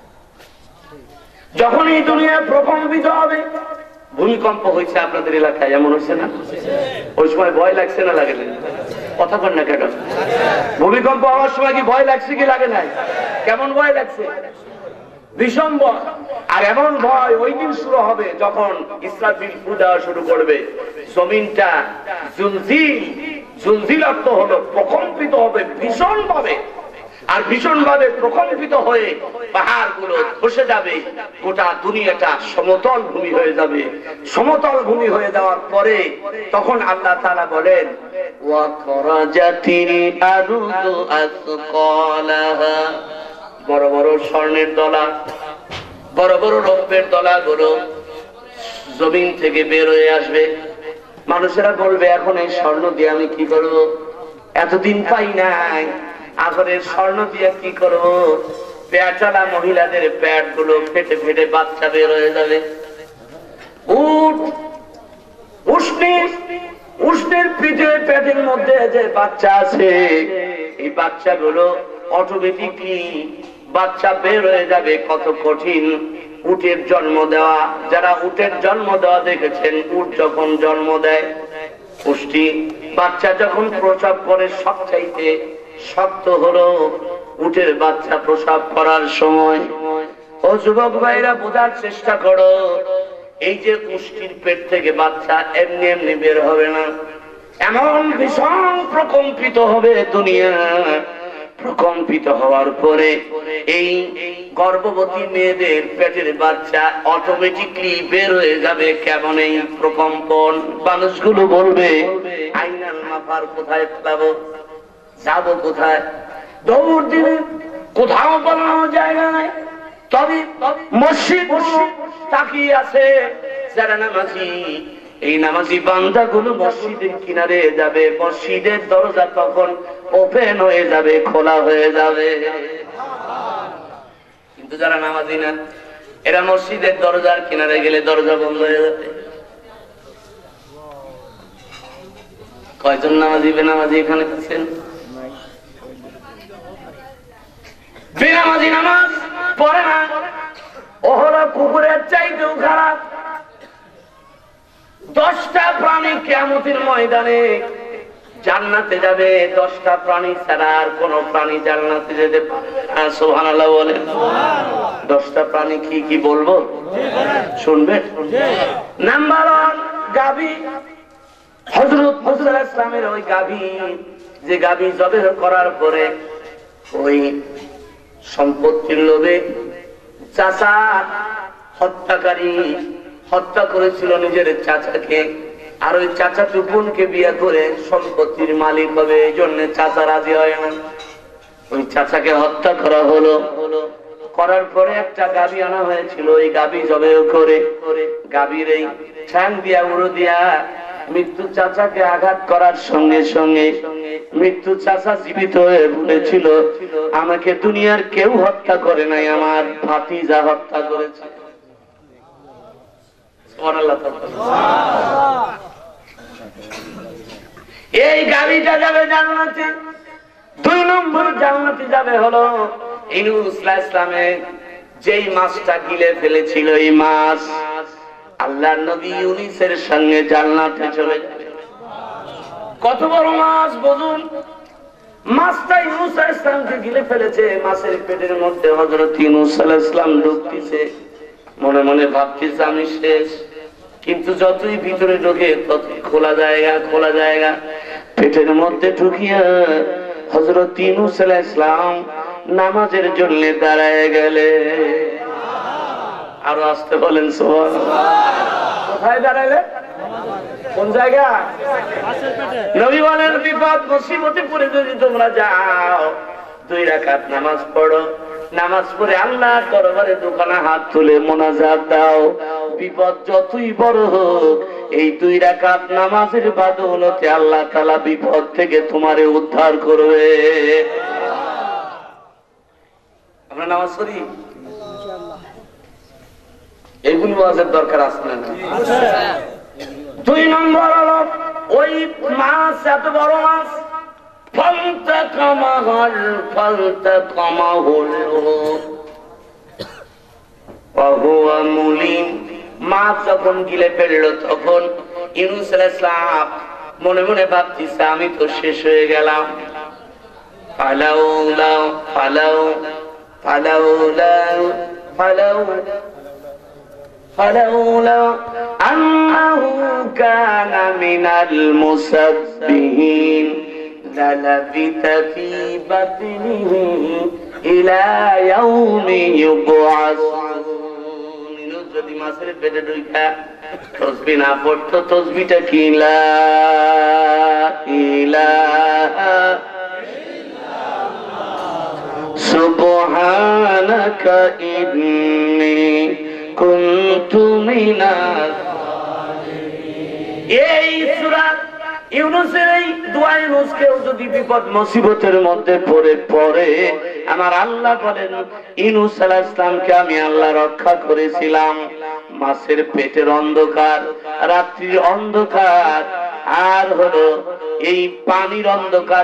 যখন এই দুনিয়া প্রকম্পিত হবে, ভূমিকম্প হয়েছে আপনাদের এলাকায়, এমন হচ্ছে না? ওই সময় ভয় লাগছে না লাগে? কথা বল না কেন? ভূমিকম্প হওয়ার সময় কি ভয় লাগছে কি লাগে নাই? কেমন ভয় লাগছে? ভীষণ ভয়। আর এমন ভয় ওই দিন শুরু হবে যখন ইসরাফিল ফু দেওয়া শুরু করবে। জমিনটা জুলজিল অর্থ হলো প্রকম্পিত হবে ভীষণ ভাবে। আর ভীষণ ভাবে প্রকম্পিত হয়ে পাহাড় গুলো ধসে যাবে, গোটা দুনিয়াটা সমতল ভূমি হয়ে যাবে। সমতল ভূমি হয়ে যাওয়ার পরে তখন আল্লাহ তাআলা বলেন, ওয়া খরাজাতিল আরদু আসকালাহা, বড় বড় স্বর্ণের দলা, বড় বড় রৌপ্যের দলা গুলো জমিন থেকে বের হয়ে আসবে। মানুষেরা বলবে, এখন এই স্বর্ণ দিয়ে আমি কি করব? এতদিন পাই নাই, আগরের স্বর্ণ দিয়ে কি করব? পেটওয়ালা মহিলাদের পেট গুলো ফেটে ফেটে বাচ্চা বের হয়ে যাবে। উষ্ণের পিঠে পেটের মধ্যে যে বাচ্চা আছে, এই বাচ্চাগুলো অটোমেটিকলি বাচ্চা বের হয়ে যাবে। কত কঠিন উটের জন্ম দেওয়া। যারা উটের জন্ম দেওয়া দেখেছেন, উট যখন জন্ম দেয়, পুষ্টি বাচ্চা যখন প্রসব করে, সবচাইতে শক্ত হলো উটের বাচ্চা প্রসব করার সময়। ও যুবক ভাইরা, বোঝার চেষ্টা করো, এই যে পুষ্টির পেট থেকে বাচ্চা এমনি এমনি বের হবে না। এমন ভীষণ প্রকম্পিত হবে দুনিয়া। প্রকম্পিত হওয়ার পরে এই গর্ভবতী মেয়েদের পেটের বাচ্চা অটোমেটিকলি বের হয়ে যাবে। কেমন এই প্রকম্পন! মানুষগুলো বলবে, আইনাল মাফার, কোথায় পাবো, যাবো কোথায়? দৌড় দিবে, কোথাও পালানো জায়গা নাই। তবে মসজিদ তাকিয়ে আছে যারা নামাজি, এই নামাজি বান্দা গুলো মসজিদের কিনারে যাবে। মসজিদের দরজা তখন ওপেন হয়ে যাবে, খোলা হয়ে যাবে। কিন্তু যারা নামাজি না, এরা মসজিদের দরজার কিনারে গেলে দরজা বন্ধ হয়ে যাবে। কয়জন নামাজি বেনামাজি এখানে আছেন? বেনামাজি নামাজ পড়ে না, ও হলো কুকুরের চাইতেও খারাপ। 10টা প্রাণী কিয়ামতের ময়দানে জান্নাতে যাবে। 10টা প্রাণী ছাড়া আর কোন প্রাণী জান্নাতে যেতে পারবে না। সুবহানাল্লাহ বলেন। 10টা প্রাণী কি কি বলবো শুনবে? নাম্বার 1 গাভী। হযরত মুসা আলাইহিস সালামের ওই গাভী যে গাভী জবেহ করার পরে ওই সম্পত্তির লোভে চাচা হত্যাকারী হত্যা করেছিল নিজের চাচাকে, আর ওই চাচা বোনকে বিয়ে করে সম্পত্তির মালিক হবে, এই জন্য চাচা রাজি হয় না। ওই চাচাকে হত্যা করা হলো, করার পরে একটা গাভী আনা হয়েছিল, ওই গাভী জবেহ করে গাভীর এই ঠ্যাং দিয়া উড়ো দিয়া মৃত্যু চাচাকে আঘাত করার সঙ্গে সঙ্গে মৃত্যু চাচা জীবিত হয়ে বলেছিল, আমাকে দুনিয়ার কেউ হত্যা করে নাই, আমার ভাতিজা হত্যা করেছে। এই গাভীটা যাবে জান্নাতে। 2 নম্বর জান্নাতে যাবে হলো ইউনূস আলাইহিস সালামের যেই মাছটা গিলে ফেলেছিল, এই মাছ আল্লাহর নবী ইউনূসের সঙ্গে জান্নাতে চলে যাবে। কত বড় মাছ বুঝুন, মাছটা ইউনূস আলাইহিস সালামকে গিলে ফেলেছে। মাছের পেটের মধ্যে হযরত ইউনূস আলাইহিস সালাম ঢুকতেছে, মনে মনে ভাবতেছে আমি শেষ, কিন্তু যতই ভিতরে ঢোকে ততই খোলা জায়গা পেটের মধ্যে ঢুকিয়া হযরত ইউনূস আলাইহিস সালাম নামাজের জন্য দাঁড়ায় গেলে। আরো আসতে বলেন সুবহানাল্লাহ। কোথায় দাঁড়াইলে? কোন জায়গা? নবী বলেন বিপদ মুসিবতে পড়ে যদি তোমরা যাও 2 রাকাত নামাজ পড়ো, নামাজ পড়ে আল্লাহর দরবারে দুখানা হাত তুলে মোনাজাত দাও, বিপদ যতই বড় হোক এই 2 রাকাত নামাজের বদৌলতে আল্লাহ তাআলা বিপদ থেকে তোমারে উদ্ধার করবে। আমরা নামাজ পড়ি, এইগুলো ওয়াজের দরকার আছে না? 2 নম্বর হলো ওই মাছ, এত বড় মাছ মাছ যখন গিলে ফেললো তখন ইউনূস আলাইহিস সালাম মনে মনে ভাবতেছে আমি তো শেষ হয়ে গেলাম। ফালাউলা أنه كان من المسبحين للبث في بطنه إلى يوم يبعثون। যদি মাছের পেটে ঢুকা তাসবিহ না পড়তো, তাসবিহটা কি? লা ইলাহা সুবহানাকা ইন্নী কুনতু মিনাজ জালিমিন। এই সূরা ইউনূসের এই দোয়া, ইউনূসকেও যদি বিপদ মুসিবতের মধ্যে পড়ে আমার আল্লাহ বলেন ইউনূস আলাইহিস সালামকে আমি আল্লাহ রক্ষা করেছিলাম। মাছের পেটের অন্ধকার, রাত্রির অন্ধকার, আর হলো এই পানির অন্ধকার,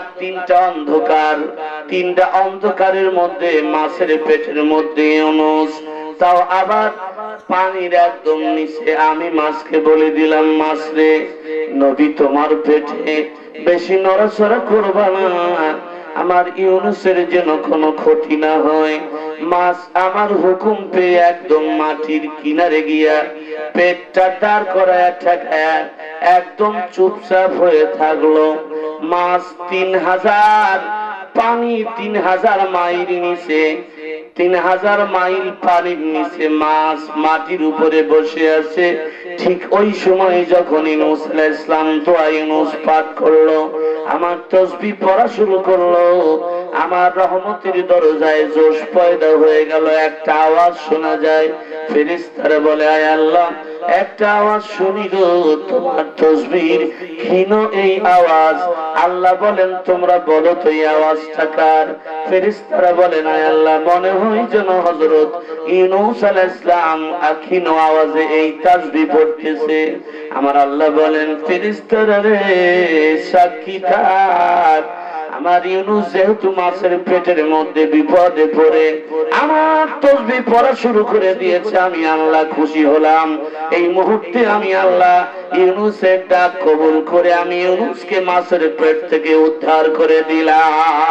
3টা অন্ধকারের মধ্যে মাছের পেটের মধ্যে ইউনূস, তাও আবার পানির একদম নিচে। আমি মাছকে বলে দিলাম, মাছ রে, নবী তোমার পেটে বেশি নড়াচড়া করবা না, আমার ইউনূসের যেন কোনো ক্ষতি না হয়। মাছ আমার হুকুম পেয়ে একদম মাটির কিনারে গিয়া পেটটা দাঁড় করায় ঠেকায় একদম চুপচাপ হয়ে থাকলো। মাছ 3000 পানি, 3000 মাইল নিচে, 3000 মাইল পানির নিচে মাছ মাটির উপরে বসে আছে। ঠিক ওই সময় যখন ইউনূস আলাইহিস সালাম দোয়া ইউনূস পাঠ করলো, আমার তাসবিহ পড়া শুরু করলো, আমার রহমতের দরজায় জোশ পয়দা হয়ে গেল। একটা আওয়াজ শোনা যায়, ফেরেশতারা বলে আয় আল্লাহ একটা আওয়াজ শুনি গো, তোমার তাসবিহর ক্ষীণ এই আওয়াজ। আল্লাহ বলেন তোমরা বলো তো এই আওয়াজটা কার? ফেরেশতারা বলেন আয় আল্লাহ মনে হয় যেন হযরত ইউনূস আলাইহিস সালাম ক্ষীণ আওয়াজে এই তাসবিহ পড়তেছে। আমার আল্লাহ বলেন ফেরেশতারা রে সাক্ষী থাক, আমার ইউনূস যেহেতু মাছের পেটের মধ্যে বিপদে পড়ে আমার তাসবিহ পড়া শুরু করে দিয়েছে, আমি আল্লাহ খুশি হলাম। এই মুহূর্তে আমি আল্লাহ ইউনূসের ডাক কবুল করে আমি ইউনূসকে মাছের পেট থেকে উদ্ধার করে দিলাম।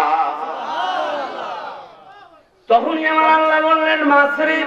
তখনই আমার আল্লাহ বললেন মাছরে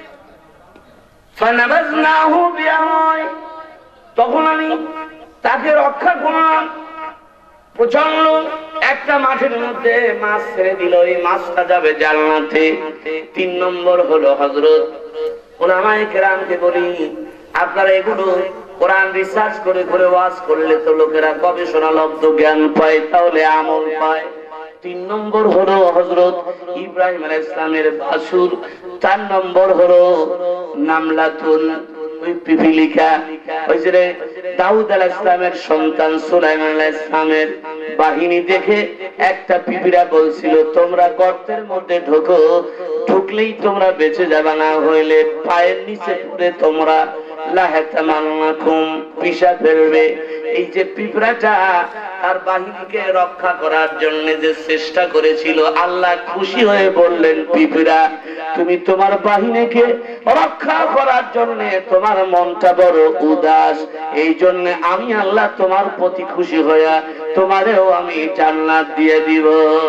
ফানাবাযনাহু বিয়ামাই, তখন আমি তাকে রক্ষা করলাম, প্রচন্ড একটা মাঠের মধ্যে মাছ ছেড়ে দিল, এই মাছটা যাবে জান্নাতে। 3 নম্বর হলো হযরত উলামায়ে কেরামকে বলি, আপনারা এগুলো কোরআন রিসার্চ করে করে ওয়াজ করলে তো লোকেরা গবেষণালব্ধ জ্ঞান পায়, তাহলে আমল পায়। 3 নম্বর হলো হযরত ইব্রাহিম আলাইহিস সালামের বাসুর। 4 নম্বর হলো নামলাতুল, ওই পিপিলিকা, ওই যে দাউদ আলাইহিস সালামের সন্তান সুলাইমান আলাইহিস সালামের বাহিনী দেখে একটা পিপিরা বলছিল, তোমরা গর্তের মধ্যে ঢোকো, ঢুকলেই তোমরা বেঁচে যাবে, না হইলে পায়ের নিচে পড়ে তোমরা লাহাতামান্নাকুম পিশা ফেলবে। এই যে পিঁপড়াটা তার বাহিনীকে রক্ষা করার জন্য যে চেষ্টা করেছিল, আল্লাহ খুশি হয়ে বললেন, পিঁপড়া তুমি তোমার বাহিনীকে রক্ষা করার জন্য তোমার মনটা বড় উদাস, এই জন্য আমি আল্লাহ তোমার প্রতি খুশি হইয়া তোমারেও আমি জান্নাত দিয়ে দিব।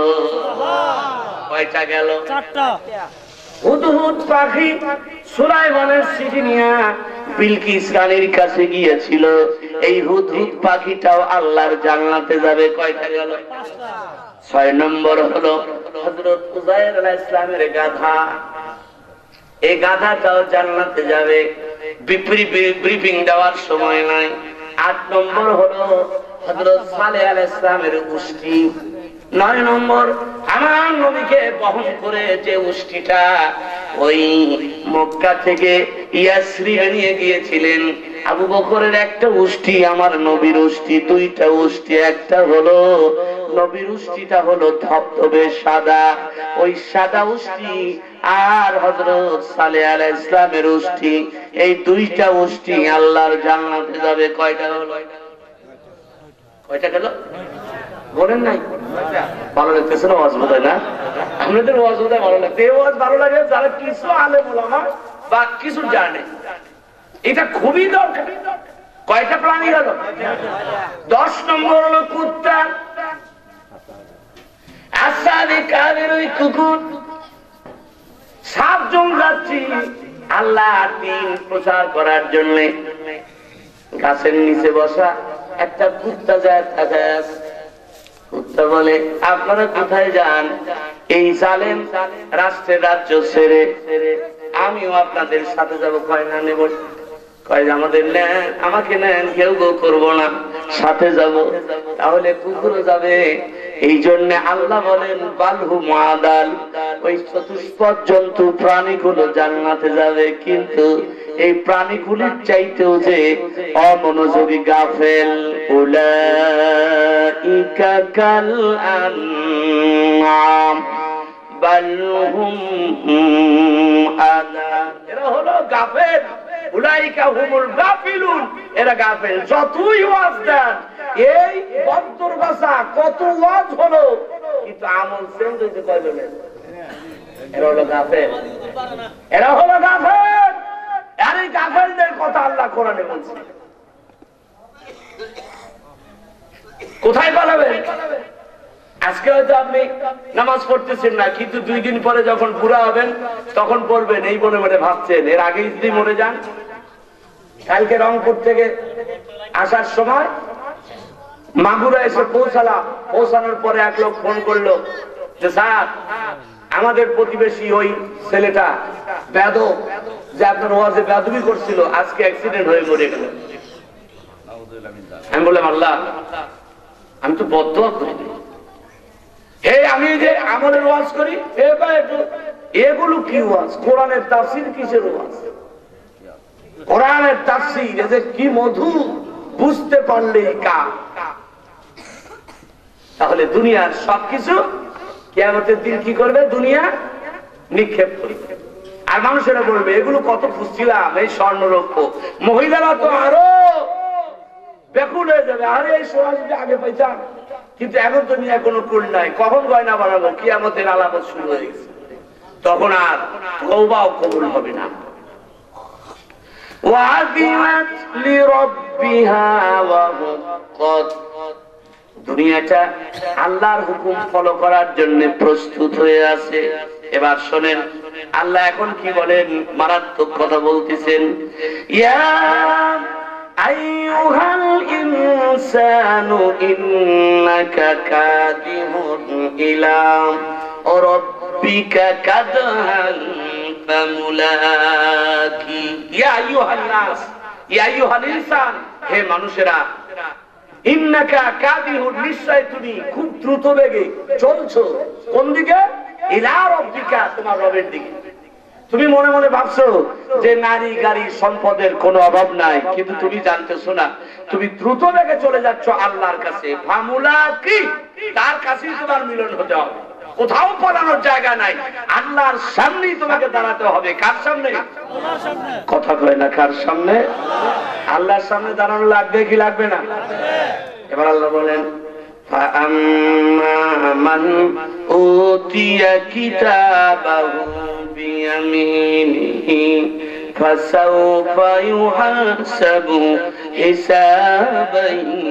কয়টা গেল? 4টা। হুদহুদ পাখি সুলাইমানের চিঠি নিয়ে বিলকিস রানীর কাছে গিয়েছিল। এই হুদহুদ পাখিটাও আল্লাহর জান্নাতে যাবে। কয়টা গেল? 6 নম্বর হলো হযরত উযাইর আলাইহিস সালামের গাধা। এই গাধাটাও জান্নাতে যাবে। ব্রিফিং দেওয়ার সময় নাই। 8 নম্বর হলো হযরত সালেহ আলাইহিস সালামের উষ্টি। 9 নম্বর আমার নবীকে বহন করে যে উষ্টিটা ওই মক্কা থেকে ইয়াসরিবে নিয়ে গিয়েছিলেন, আবু বকরের একটা উষ্টি, আমার নবীর উষ্টি। 2টা উষ্টি, একটা হলো নবীর উষ্টিটা হলো ধবধবে সাদা, ওই সাদা উষ্টি, আর হযরত সালেহ আলাইহিস সালামের উষ্টি, এই 2টা উষ্টি আল্লাহর জান্নাতে যাবে। কয়টা হলো? কয়টা গেল? বলেন নাই? ভালো লাগতেছে না ওয়াজ? বোধ হয় না আপনাদের ওয়াজ বোধ হয় ভালো লাগছে। এই ওয়াজ ভালো লাগে যারা কিছু আলেম ওলামা বা কিছু জানে, এটা খুবই দরকার। কয়টা প্রাণী গেল? 10 নম্বর হলো কুত্তা। আসাদি কাদের ওই কুকুর। 7 জন যাচ্ছি আল্লাহ দ্বীন প্রচার করার জন্য। গাছের নিচে বসা একটা কুত্তা যায় তাকায় আছে। কুত্তা বলে, আপনারা কোথায় যান? এই জালেম রাষ্ট্রের রাজ্য ছেড়ে আমিও আপনাদের সাথে যাব। কয় না নেব? কয় আমাদের নেন, আমাকে নেন, কেউ গো করবো না, সাথে যাব। তাহলে কুকুরও যাবে। এই জন্য আল্লাহ বলেন বালহু মুআদাল, ওই চতুষ্পদ জন্তু প্রাণীগুলো জান্নাতে যাবে, কিন্তু এই প্রাণীগুলির চাইতেও যে অমনোযোগী গাফেল, উলাইকা কাল আনআম বাল হুম আযাব, এরা হলো গাফেল। উলাইকা হুমুল গাফিলুন, এরা গাফেল। যতই ওয়াজ দেন, এই বদ্দর ভাষা কত ওয়াজ হলো, কিন্তু আমল চেঞ্জ হইতে কয়জন? এরা হলো গাফেল, এরা হলো গাফেল। আর এই গাফেলদের কথা আল্লাহ কোরআনে বলছে। কোথায় পালাবেন? আজকে হয়তো আপনি নামাজ পড়তেছেন না, কিন্তু 2 দিন পরে যখন বুড়া হবেন তখন পড়বেন, এই মনে মনে ভাবছেন। এর আগেই যদি মরে যান। কালকে রংপুর থেকে আসার সময় মাগুরা এসে পৌঁছালাম। পৌঁছানোর পরে এক লোক ফোন করলো যে স্যার, আমাদের প্রতিবেশী ওই ছেলেটা বেয়াদব, যে আপনার ওয়াজে বেয়াদবি করছিল, আজকে অ্যাক্সিডেন্ট হয়ে মরে গেল। আমি বললাম, আল্লাহ, আমি তো বদদোয়া করি, আমি যে আমলের ওয়াজ করি, এগুলো কি ওয়াজ? কোরআনের তাফসীর কিসের ওয়াজ? কোরআনের তাফসীর যে কি মধু, বুঝতে পারলেই কাম। তাহলে দুনিয়ার সবকিছু কিয়ামতের দিন কি করবে? দুনিয়া নিক্ষেপ করবে। আর মানুষেরা বলবে, এগুলো কত খুঁজছিলাম, এই স্বর্ণরৌপ্য। মহিলারা তো আরো বেকুল হয়ে যাবে, আরে এই সোনা যদি আগে পাইতাম। কিন্তু এখন তো নিয়ে কোনো কুল নাই, কখন গয়না বানাবো? কিয়ামতের আলামত শুরু হয়ে গেছে, তখন আর তওবাও কবুল হবে না। ওয়াদিনাত লিরাব্বিহা ওয়া হুক্কাত, দুনিয়াটা আল্লাহর হুকুম ফলো করার জন্য প্রস্তুত হয়ে আছে। এবার শোনেন আল্লাহ এখন কি বলেন, মারাত্মক কথা বলতেছেন। ইয়া আইয়ুহাল ইনসানু ইন্নাকা কাদিহুন ইলা রাব্বিকা কাদহান ফামুলাকি। ইয়া আইয়ুহান নাস, ইয়া আইয়ুহাল ইনসান, হে মানুষেরা, ইন্নাকা কাদিহুন, নিশ্চয় তুমি খুব দ্রুত বেগে চলছো। কোন দিকে? ইলা রাব্বিকা, তোমার রবের দিকে। তুমি মনে মনে ভাবছো যে নারী গাড়ি সম্পদের কোনো অভাব নাই, কিন্তু তুমি জানতেছো না তুমি দ্রুত বেগে চলে যাচ্ছ আল্লাহর কাছে। ফামুলাকি, তার কাছেই তোমার মিলন হতে হবে। কোথাও পালানোর জায়গা নাই, আল্লাহর সামনেই তোমাকে দাঁড়াতে হবে। কার সামনে? কথা কয় না, কার সামনে? আল্লাহর সামনে দাঁড়ানো লাগবে কি লাগবে না? এবার আল্লাহ বলেন, فأما من أوتي كتابه بيمينه فسوف يحاسب حسابا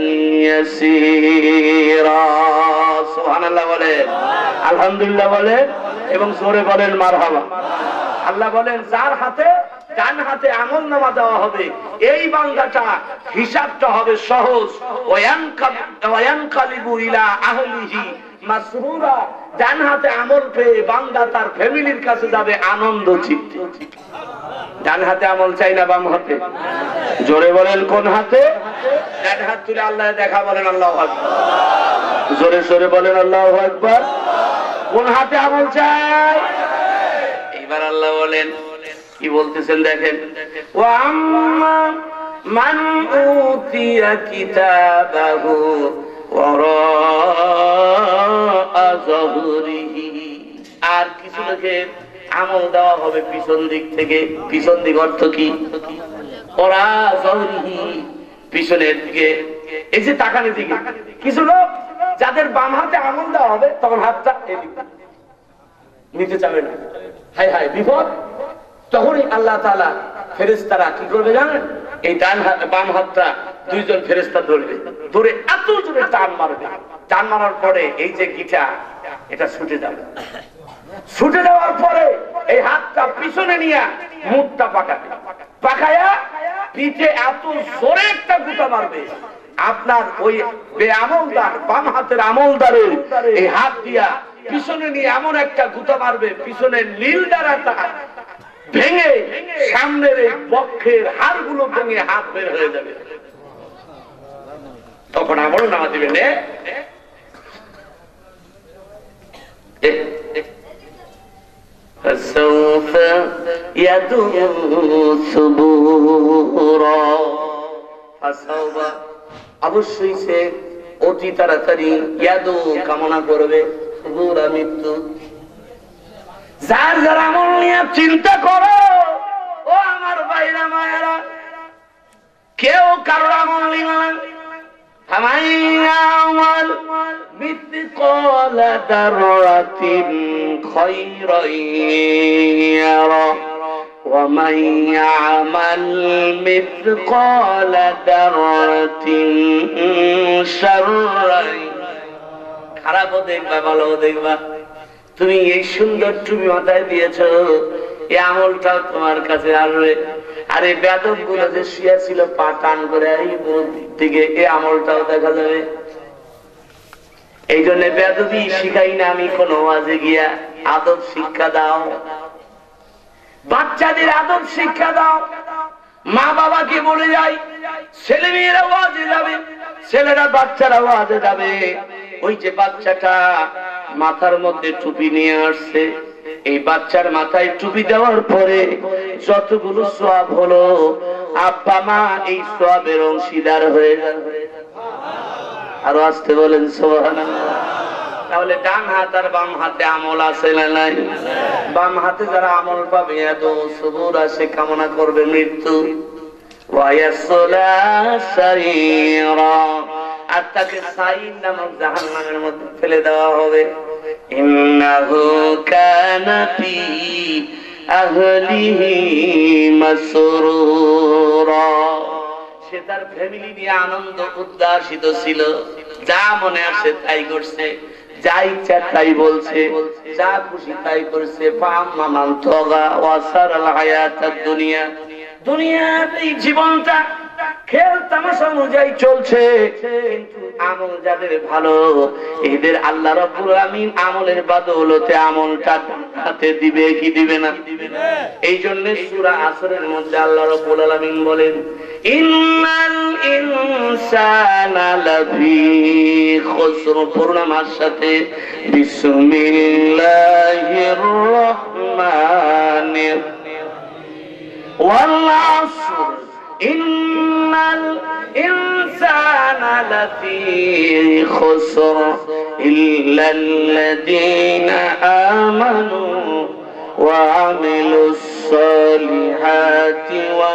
يسيرا। সুবহানাল্লাহ বলেন, আলহামদুলিল্লাহ বলেন, এবং জোরে বলেন মারহাবা। আল্লাহ বলেন, যার হাতে ডান হাতে আমলনামা দেওয়া হবে, এই বান্দাটা হিসাবটা হবে সহজ। ওয়ায়ানকালিবু ইলা আহলিহি মাসরুরা, ডান হাতে আমল পেয়ে বান্দা তার ফ্যামিলির কাছে যাবে আনন্দ চিত্তে। ডান হাতে আমল চাই না বাম হাতে? জোরে বলেন কোন হাতে? ডান হাত তুলে আল্লাহ দেখা, বলেন আল্লাহু আকবার। জোরে জোরে বলেন আল্লাহু আকবার। কোন হাতে আমল চাই? এবার আল্লাহ বলেন কি বলতেছেন দেখেন, ওয়া আম্মা মান উতিয়া কিতাবাহু ওয়ারাআ যহরিহি, আর কিছু লোকের আমল দেওয়া হবে পিছন দিক থেকে। পিছন দিক অর্থ কি? ওয়ারাআ যহরিহি, পিছনের দিকে, এই যে তাকানোর দিকে। কিছু লোক যাদের বাম হাতে আমল দেওয়া হবে, তখন হাতটা এদিকে নিতে চাবে না। হায় হায় বিপদ। তখনই আল্লাহ তাআলা ফেরেশতারা কি করবে জানেন? এই ডান হাত বাম হাতটা দুইজন ফেরেশতা ধরবে, ধরে এত জোরে টান মারবে। টান মারার পরে এই যে গিটা, এটা ছুটে যাবে। ছুটে যাওয়ার পরে এই হাতটা পিছনে নিয়ে মুখটা পাকাবে, পাকায়া পিঠে এত জোরে একটা গুতা মারবে, আপনার ওই বেআমলদার বাম হাতের আমলদারের এই হাত দিয়া পিছনে নিয়ে এমন একটা গুতা মারবে, পিছনের নীল দ্বারাটা ভেঙে সামনের এই বক্ষের হাড়গুলো ভেঙে হাত বের হয়ে যাবে। তখন আমল নামা দিবেন। অবশ্যই সে অতি তাড়াতাড়ি ইয়াদু কামনা করবে মৃত্যু। যার যারা আমল নিয়ে চিন্তা করো, ও আমার ভাইরা মায়েরা, কেউ কারোর আমল নিবে না। আমাল মিথকাল দাররাতিন খায়রান ইয়ারা ওয়া মান ইয়ামাল মিথকাল দাররাতিন শাররান। খারাপও দেখবা, ভালোও দেখবা। তুমি এই সুন্দর টুপি মাথায় দিয়েছ, এই আমলটাও তোমার কাছে আসবে। আর এই বেদব গুলো যে শুয়ে ছিল পা টান করে এই দিকে, এই আমলটাও দেখা যাবে। এই জন্য বেদবি শিখাই না আমি কোন ওয়াজে গিয়া। আদব শিক্ষা দাও, বাচ্চাদের আদব শিক্ষা দাও। মা বাবাকে বলে যাই, ছেলে মেয়েরা ওয়াজে যাবে, ছেলেরা বাচ্চারা ওয়াজে যাবে। ওই যে বাচ্চাটা মাথার মধ্যে টুপি নিয়ে আসছে, এই বাচ্চার মাথায় টুপি দেওয়ার পরে যতগুলো সওয়াব হলো, আব্বা মা এই সওয়াবের অংশীদার হয়ে যাবে। আরো আসতে বলেন সুবহানাল্লাহ। তাহলে ডান হাত আর বাম হাতে আমল আছে না নাই? বাম হাতে যারা আমল পাবে এত সবুর আসে, কামনা করবে মৃত্যু। ওয়ায়াসলা সাইরা, আর তাকে সাইর নামক জাহান্নামের মধ্যে ফেলে দেওয়া হবে। ইন্নাহু কানা ফি আহলিহি মাসরুরা, সে তার ফ্যামিলি নিয়ে আনন্দ উল্লাসিত ছিল। যা মনে আসে তাই করছে, যা ইচ্ছা তাই বলছে, যা খুশি তাই করছে। ফাম্মা মান তাগা ওয়া সারাল হায়াতাদ দুনিয়া, দুনিয়ার এই জীবনটা খেল তামাশা অনুযায়ী চলছে, কিন্তু আমল যাদের ভালো এদের আল্লাহ রাব্বুল আমিন আমলের বদৌলতে আমলটা হাতে দিবে কি দিবে না? এই জন্য সূরা আসরের মধ্যে আল্লাহ রাব্বুল আমিন বলেন ইন্নাল ইনসানা লাফি খুসর। পূর্ণমার সাথে বিসমিল্লাহির রহমানির ওয়াল আসর ইন্নাল ইনসানা লাফি খুসর ইল্লাল্লাযীনা আমানু ওয়া আমিলুস সালিহাতি ওয়া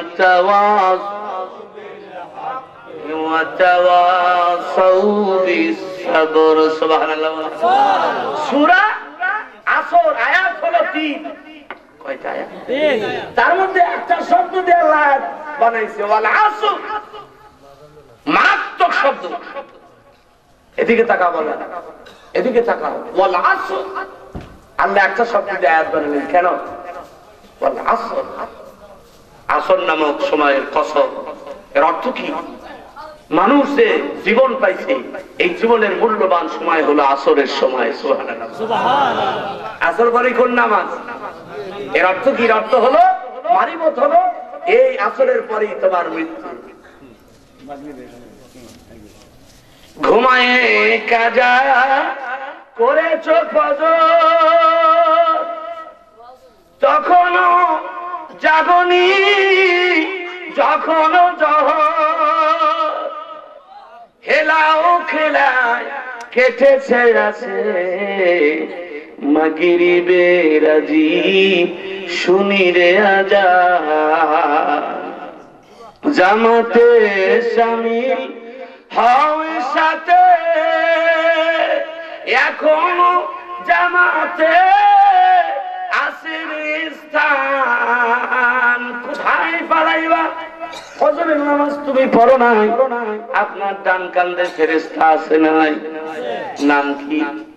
তাওয়াসাউ বিস সাবর। সুবহানাল্লাহ। সূরা আসর আয়াত হলো 3। কয়টা আয়াত? 3। তার মধ্যে একটা শব্দ দিয়ে আল্লাহ বানাইছে ওয়াল আসর, মারাত্মক শব্দ। এদিকে তাকাও বলা, এদিকে তাকাও। ওয়াল আসর, আল্লাহ একটা শব্দ দিয়ে আয়াত বানালেন। কেন? ওয়াল আসর, আসর নামক সময়ের কসম। এর অর্থ কি? মানুষ যে জীবন পাইছে, এই জীবনের মূল্যবান সময় হলো আসরের সময়। সুবহানাল্লাহ, সুবহানাল্লাহ। আসর পরে কোন নামাজ? এর অর্থ কি? এর অর্থ হলো মারিমত হলো এই আসরের পরেই তোমার মৃত্যু। ঘুমায় কাজা করেছ ফজর, তখনও জাগনি যখনও জহর, হেলাও খেলায় কেটেছে আছে মাগরিবে রাজি শুনি রে আজান, জামাতে শামিল হও সাথে, এখনো জামাতে আসির স্থান। কোথায় পালাইবা? ফজরের নামাজ তুমি পড়ো নাই, আপনার ডান কান্দে ফেরেশতা আছে নাই? নাম কি?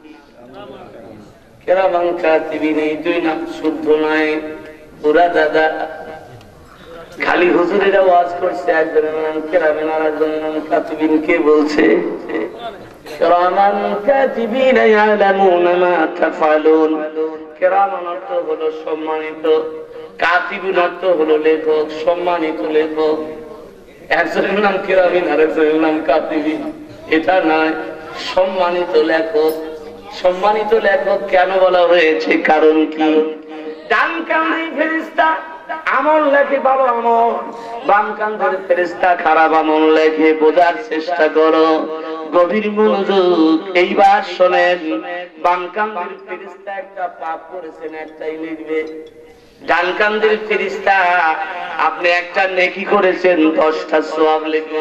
কিরামান কাতিবিন। এই 2 নাম শুদ্ধ নাই। পুরা দাদা খালি হুজুরেরা ওয়াজ করছে, একজনের নাম কিরামান আর একজনের নাম কাতিবিন। কে বলছে? কিরামান কাতিবিন ইয়ালামুনা মা তাফআলুন। কিরামান অর্থ হলো সম্মানিত, কাতিবিন অর্থ হলো লেখক, সম্মানিত লেখক। একজনের নাম কিরামিন আর একজনের নাম কাতিবিন, এটা নয়। সম্মানিত লেখক। সম্মানিত লেখক কেন বলা হয়েছে? কারণ কি? ডান কাঁধের ফেরেশতা আমল লেখে ভালো আমল, বাম কাঁধের ফেরেশতা খারাপ আমল লেখে। বোঝার চেষ্টা করো, গভীর মনোযোগ। এইবার শোনেন, বাম কাঁধের ফেরেশতা একটা পাপ করেছেন, একটাই লিখবে। ডান কাঁধের ফেরেশতা আপনি একটা নেকি করেছেন, 10টা সওয়াব লিখবে।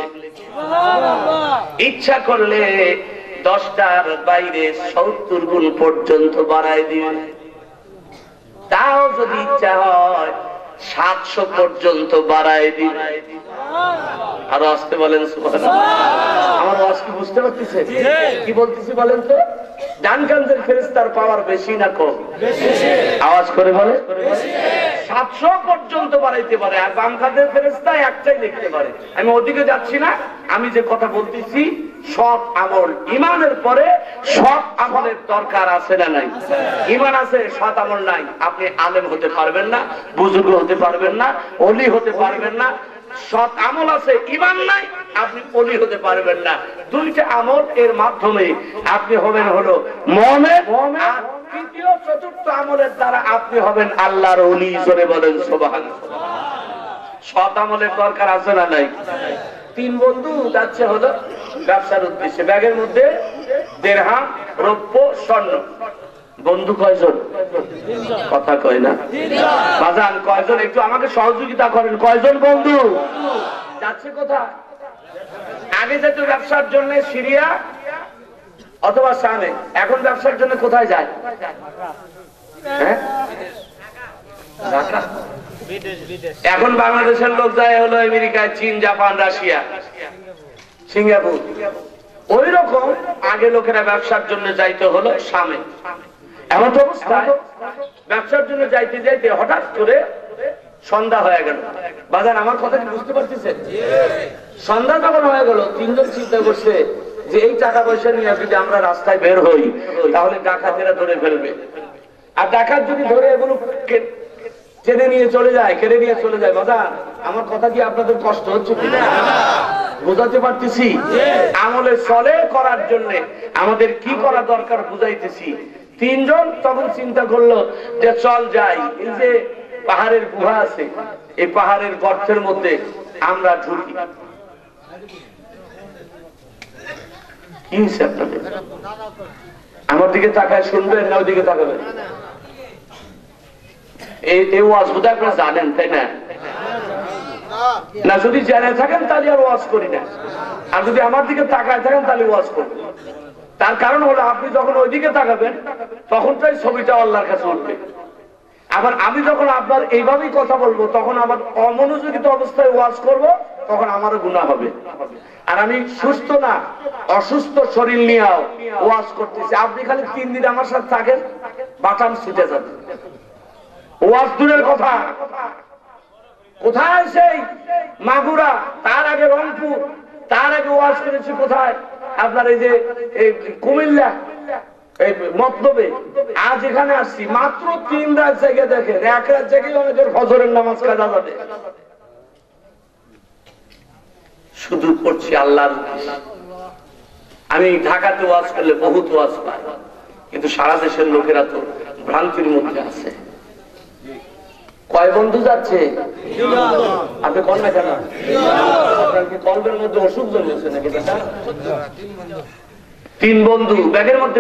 ইচ্ছা করলে 10টার বাইরে 70 গুণ পর্যন্ত বাড়ায় দিবেন। তাও যদি ইচ্ছা হয় 700 পর্যন্ত বাড়ায় দিবেন। আর আসতে বলেন সুবহানাল্লাহ। আমার ওয়াজ কি বুঝতে পারতেছেন? কি বলতেছি বলেন তো? ডান কাঁধের ফেরেশতার পাওয়ার বেশি না কম? বেশি। আওয়াজ করে বলে 700 পর্যন্ত বাড়াইতে পারে, আর বাম কাঁধের ফেরেশতা একটাই লিখতে পারে। আমি ওদিকে যাচ্ছি না, আমি যে কথা বলতেছি সৎ আমল। ইমানের পরে সৎ আমলের দরকার আছে না নাই? ইমান আছে, সৎ আমল নাই, আপনি আলেম হতে পারবেন না, বুজুর্গ হতে পারবেন না, ওলি হতে পারবেন না। সৎ আমল আছে, ইমান নাই, আপনি ওলি হতে পারবেন না। 2টা আমল, এর মাধ্যমে আপনি হবেন হলো মুমিন, আর তৃতীয় চতুর্থ আমলের দ্বারা আপনি হবেন আল্লাহর ওলি। জোরে বলেন সুবহানাল্লাহ। সৎ আমলের দরকার আছে না নাই? 3 বন্ধু যাচ্ছে হলো ব্যবসার উদ্দেশ্যে, ব্যাগের মধ্যে দিরহাম, রৌপ্য, স্বর্ণ। বন্ধু কয়জন? কথা কয় না বাজান, কয়জন? একটু আমাকে সহযোগিতা করেন। কয়জন বন্ধু যাচ্ছে? কোথায়? আগে যেত ব্যবসার জন্য সিরিয়া অথবা শামে, এখন ব্যবসার জন্য কোথায় যায়? হ্যাঁ, ঢাকা। এখন বাংলাদেশের লোক যায় হলো আমেরিকা, চীন, জাপান, রাশিয়া, সিঙ্গাপুর। ওই রকম আগে লোকেরা ব্যবসার জন্য যাইতে হলো শামে। এমন অবস্থায় ব্যবসার জন্য যাইতে যাইতে হঠাৎ করে সন্ধ্যা হয়ে গেল। বাজান আমার কথা কি বুঝতে পারতেছেন? সন্ধ্যা যখন হয়ে গেল, তিনজন চিন্তা করছে যে এই টাকা পয়সা নিয়ে যদি আমরা রাস্তায় বের হই তাহলে ডাকাতেরা ধরে ফেলবে, আর ডাকাত যদি ধরে এগুলো টেনে নিয়ে চলে যায়, কেড়ে নিয়ে চলে যায়। বাজান আমার কথা কি আপনাদের কষ্ট হচ্ছে কিনা বোঝাতে পারতেছি? আমলে চলে করার জন্য আমাদের কি করা দরকার বুঝাইতেছি। তিনজন তখন চিন্তা করলো যে চল যাই, এই যে পাহাড়ের গুহা আছে, এই পাহাড়ের গর্তের মধ্যে আমরা ঢুকি। কি হয়েছে আপনাদের? আমার দিকে তাকায় শুনবেন না ওই দিকে তাকাবেন? এই ওয়াজ বোধ আপনারা জানেন তাই না? না যদি জেনে থাকেন তাহলে আর ওয়াজ করি না, আর যদি আমার দিকে তাকায় থাকেন তাহলে ওয়াজ করবেন। তার কারণ হলো আপনি যখন ওইদিকে তাকাবেন তখন তাই ছবিটা আল্লাহর কাছে উঠবে। আবার আমি যখন আপনার এইভাবেই কথা বলবো তখন আবার অমনোযোগিত অবস্থায় ওয়াজ করব, তখন আমারও গুনাহ হবে। আর আমি সুস্থ না অসুস্থ শরীর নিয়েও ওয়াজ করতেছি। আপনি খালি 3 দিন আমার সাথে থাকেন, বাটাম ছুটে যাবে। ওয়াজ দূরের কথা, কোথায় সেই মাগুরা, তার আগে রংপুর, তার আগে ওয়াজ করেছি কোথায় আপনার এই যে কুমিল্লা, এই মতলবে। আজ এখানে আসছি মাত্র 3 রাত জায়গায় দেখেন, 1 রাত জায়গায় অনেকের ফজরের নামাজ কাজা যাবে। শুধু পড়ছি আল্লাহর। আমি ঢাকাতে ওয়াজ করলে বহুত ওয়াজ পাই, কিন্তু সারা দেশের লোকেরা তো ভ্রান্তির মধ্যে আছে। কয় বন্ধু যাচ্ছে? আপনি কল না কেন? আপনার কি কলবের মধ্যে ওষুধ জমেছে নাকি? 3 বন্ধু ব্যাগের মধ্যে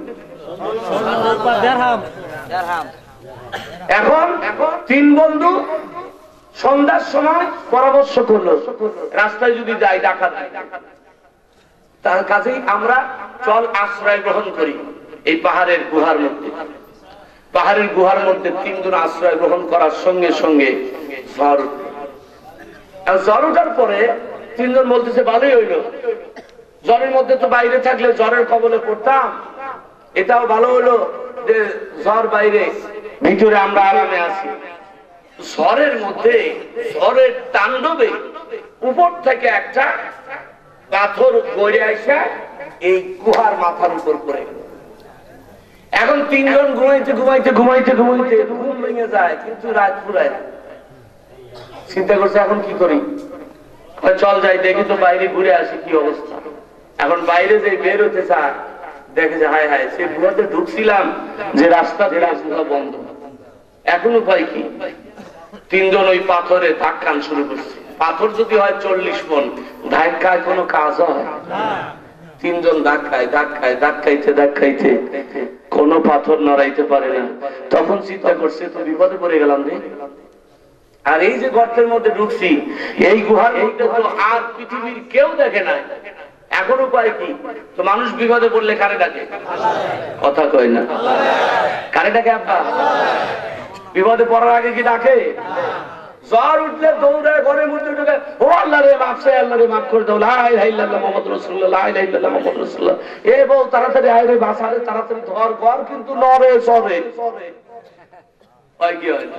এখন 3 বন্ধু সন্ধ্যার সময় পরামর্শ করলো রাস্তায় যদি যাই ডাকাত, তার কাছেই আমরা চল আশ্রয় গ্রহণ করি এই পাহাড়ের গুহার মধ্যে। পাহাড়ের গুহার মধ্যে 3 জন আশ্রয় গ্রহণ করার সঙ্গে সঙ্গে ঝড়। ঝড় ওঠার পরে 3 জন বলতেছে ভালোই হইলো, জ্বরের মধ্যে তো বাইরে থাকলে জ্বরের কবলে পড়তাম, এটাও ভালো হলো যে জ্বর বাইরে, ভিতরে আমরা আরামে আছি। ঝড়ের মধ্যে ঝড়ের তাণ্ডবে উপর থেকে একটা পাথর গড়ে আসা এই গুহার মাথার উপর পড়ে। এখন 3 জন ঘুমাইতে ঘুমাইতে ঘুমাইতে ঘুমাইতে ঘুম ভেঙে যায়, কিন্তু রাত পুরায়। চিন্তা করছে এখন কি করি, চল যাই দেখি তো বাইরে ঘুরে আসি কি অবস্থা। এখন বাইরে যে বের হতে চায়, দেখে যে হায় হায়, সে গুহাতে ঢুকছিলাম যে রাস্তা দিয়ে গুহা বন্ধ, এখন উপায় কি? 3 জন ওই পাথরে ধাক্কান শুরু করছে। পাথর যদি হয় 40 মণ, ধাক্কায় কোনো কাজ হয়? 3 জন ধাক্কায় ধাক্কায় ধাক্কাইতে ধাক্কাইতে কোনো পাথর নড়াইতে পারে না। তখন চিন্তা করছে তো বিপদে পড়ে গেলাম রে। আর এই যে গর্তের মধ্যে ঢুকছি, এই গুহার মধ্যে তো আর পৃথিবীর কেউ দেখে না, এখন উপায় কি? তো মানুষ বিপদে পড়লে কারে ডাকে? কথা কয় না, কারে ডাকে? আব্বা বিপদে পড়ার আগে কি ডাকে? জ্বর উঠলে দৌড়ায় ঘরের মধ্যে ঢুকে, ও আল্লাহ রে মাফ চাই, আল্লাহ রে মাফ করে দাও, লা ইলাহা ইল্লাল্লাহ মুহাম্মাদুর রাসূলুল্লাহ, লা ইলাহা ইল্লাল্লাহ মুহাম্মাদুর রাসূলুল্লাহ। এ বউ তাড়াতাড়ি আয় রে, বাঁচারে তাড়াতাড়ি ধর, ঘর কিন্তু নড়ে চড়ে। হয় কি হয়?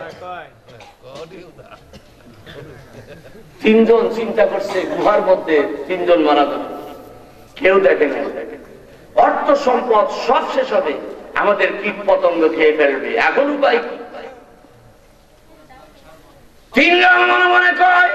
3 জন চিন্তা করছে গুহার মধ্যে 3 জন মারা যাবে, কেউ দেখে না। অর্থ সম্পদ সব শেষ হবে, আমাদের কীট পতঙ্গ খেয়ে ফেলবে, এখন উপায় কি? 3 জন মনে মনে কয়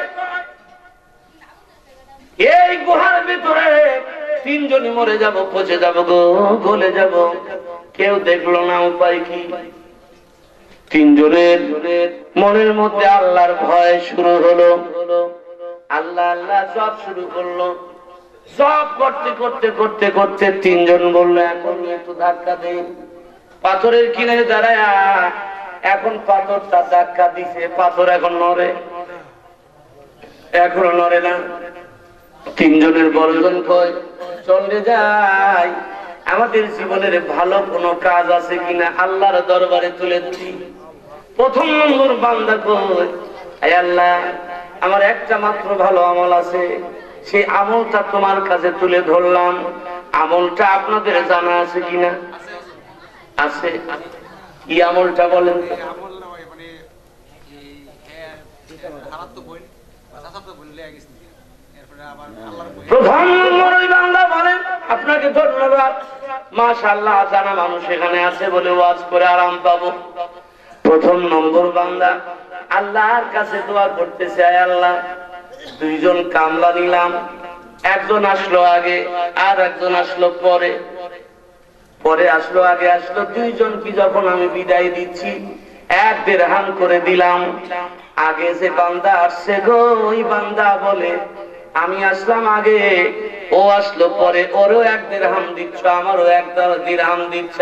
এই গুহার ভিতরে 3 জনই মরে যাব, পচে যাব গো, গলে যাব, কেউ দেখলো না, উপায় কি? 3 জনের মনের মধ্যে আল্লাহর ভয় শুরু হলো। আল্লাহ আল্লাহ সব শুরু করলো। সব করতে করতে করতে করতে 3 জন বললো এখন একটু ধাক্কা দেই। পাথরের কিনারে দাঁড়ায়, এখন পাথরটা ধাক্কা দিছে, পাথর এখন নড়ে, এখনো নড়ে না। 3 জনের বড়জন কয় চলে যাই, আমাদের জীবনের ভালো কোনো কাজ আছে কিনা আল্লাহর দরবারে তুলে দিই। প্রথম নম্বর বান্দা কই, আয় আল্লাহ আমার একটা মাত্র ভালো আমল আছে, সেই আমলটা তোমার কাছে তুলে ধরলাম। আমলটা আপনাদের জানা আছে কিনা? আছে। কি আমলটা বলেন? প্রথম নম্বর ওই বান্দা বলেন আপনাকে ধন্যবাদ, মাশাআল্লাহ জানা মানুষ এখানে আছে বলে ওয়াজ করে আরাম পাবো। প্রথম নম্বর বান্দা আল্লাহর কাছে দোয়া করতেছে, আয় আল্লাহ দুইজন কামলা নিলাম, একজন আসলো আগে আর একজন আসলো পরে, পরে আসলো আগে আসলো, দুইজন কি যখন আমি বিদায় দিচ্ছি 1 দিরহাম করে দিলাম। আগে যে বান্দা আসছে গো ওই বান্দা বলে আমি আসলাম আগে, ও আসলো পরে, ওরও 1 দিরহাম দিচ্ছ, আমারও 1 দিরহাম দিচ্ছ।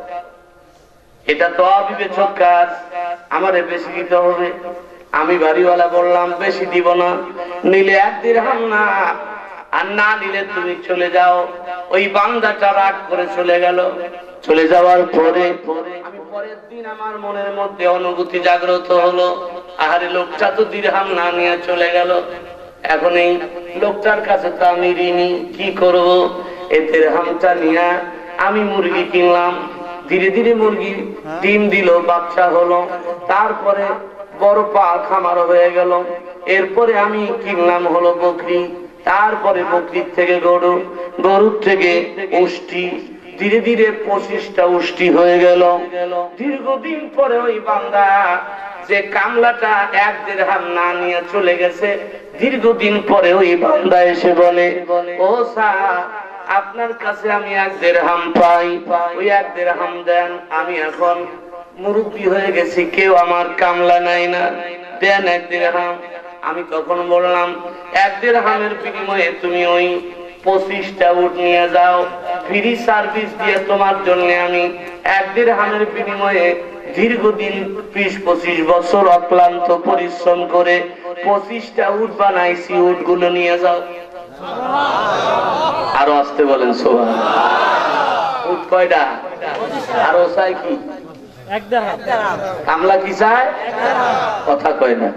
এটা তো অবিবেচক কাজ, আমারে বেশি দিতে হবে। আমি বাড়িওয়ালা বললাম বেশি দিব না, নিলে 1 দিরহাম না, আর না নিলে তুমি চলে যাও। ওই বান্দাটা রাগ করে চলে গেল। চলে যাওয়ার পরে আমি পরের দিন আমার মনের মধ্যে অনুভূতি জাগ্রত হলো, আরে লোকটা তো দিরহাম না নিয়ে চলে গেল, এখন এই লোকটার কাছে তো আমি ঋণী, কি করব? এই দিরহামটা নিয়ে আমি মুরগি কিনলাম, ধীরে ধীরে মুরগি ডিম দিল, বাচ্চা হলো, তারপরে বড় পাল খামার হয়ে গেল, এরপরে আমি কিনলাম হলো বকরি, তারপরে বকরির থেকে গরু, গরুর থেকে উষ্টি, ধীরে ধীরে 25টা উষ্টি হয়ে গেল। দীর্ঘদিন পরে ওই বান্দা যে কামলাটা 1 দিরহাম না নিয়ে চলে গেছে, দীর্ঘদিন পরে ওই বান্দা এসে বলে, ও স্যার আপনার কাছে আমি 1 দিরহাম পাই, ওই 1 দিরহাম দেন, আমি এখন মুরব্বী হয়ে গেছি, কেউ আমার কামলা নাই না, দেন 1 দিরহাম। আমি তখন বললাম 1 দিরহামের বিনিময়ে তুমি ওই 25টা উট নিয়ে যাও, ফ্রি সার্ভিস দিয়ে তোমার জন্য আমি 1 দিরহামের বিনিময়ে দীর্ঘদিন 20-25 বছর অক্লান্ত পরিশ্রম করে 25টা উট বানাইছি, উট গুলো নিয়ে যাও। আরো আসতে বলেন সুবহানাল্লাহ। উট কয়টা? আর ও চাই কি? 1 দিরহাম। কামলা কি চায়? কথা কয় না।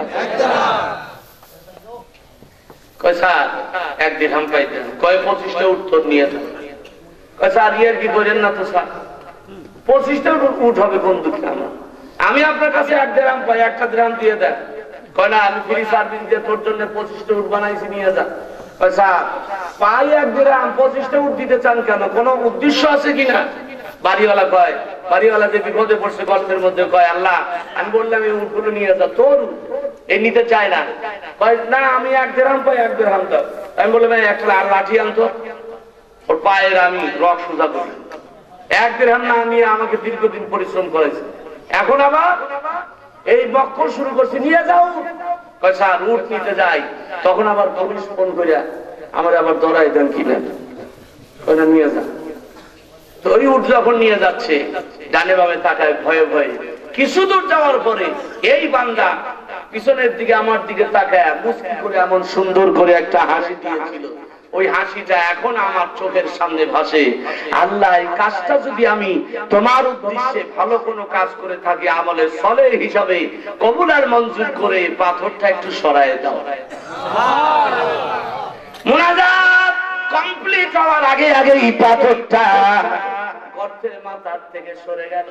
কয় স্যার 1 দিরহাম পাইতেন, কয় 25টা উট তো নিয়ে যান। কয় স্যার ইয়ার কি করেন না তো স্যার, 25টা উট হবে কোন দুঃখে আমার, আমি আপনার কাছে 1 দিরহাম পাই, 1টা দিরহাম দিয়ে দেন। কয় না আমি ফ্রি সার্ভিস দিয়ে তোর জন্য 25টা উট বানাইছি, নিয়ে যা। কয় স্যার পাই 1 দিরহাম, 25টা উট দিতে চান কেন, কোন উদ্দেশ্য আছে কিনা? বাড়িওয়ালা কয়, বাড়িওয়ালা যে বিপদে পড়ছে গর্তের মধ্যে, কয় আল্লাহ আমি বললাম এই উটগুলো নিয়ে যা, তোর এই নিতে চায় না। কয় না আমি 1 দিরহাম পাই, 1 দিরহাম দাও। আমি বললাম একটা লাঠি আনতো, ওর পায়ের আমি রক সোজা করি। 1 দিরহাম না নিয়ে আমাকে দীর্ঘদিন পরিশ্রম করেছে, এখন আবার এই বক্কর শুরু করছে, নিয়ে যাও। কয় স্যার উট নিতে যাই, তখন আবার পুলিশ ফোন করিয়া আমার আবার ধরাই দেন কিনা, কয় না নিয়ে যা। তো ওই উট যখন নিয়ে যাচ্ছে, ডানে বামে তাকায় ভয়ে ভয়ে, কিছু দূর যাওয়ার পরে এই বান্দা পিছনের দিকে আমার দিকে তাকায় মুস্কি করে এমন সুন্দর করে একটা হাসি দিয়েছিল, ওই হাসিটা এখন আমার চোখের সামনে ভাসে। আল্লাহ এই কাজটা যদি আমি তোমার উদ্দেশ্যে ভালো কোনো কাজ করে থাকি, আমলের সলেহ হিসাবে কবুল আর মঞ্জুর করে পাথরটা একটু সরায় দাও। মুনাজাত কমপ্লিট হওয়ার আগে আগে এই পাথরটা গর্তের মাথার থেকে সরে গেল,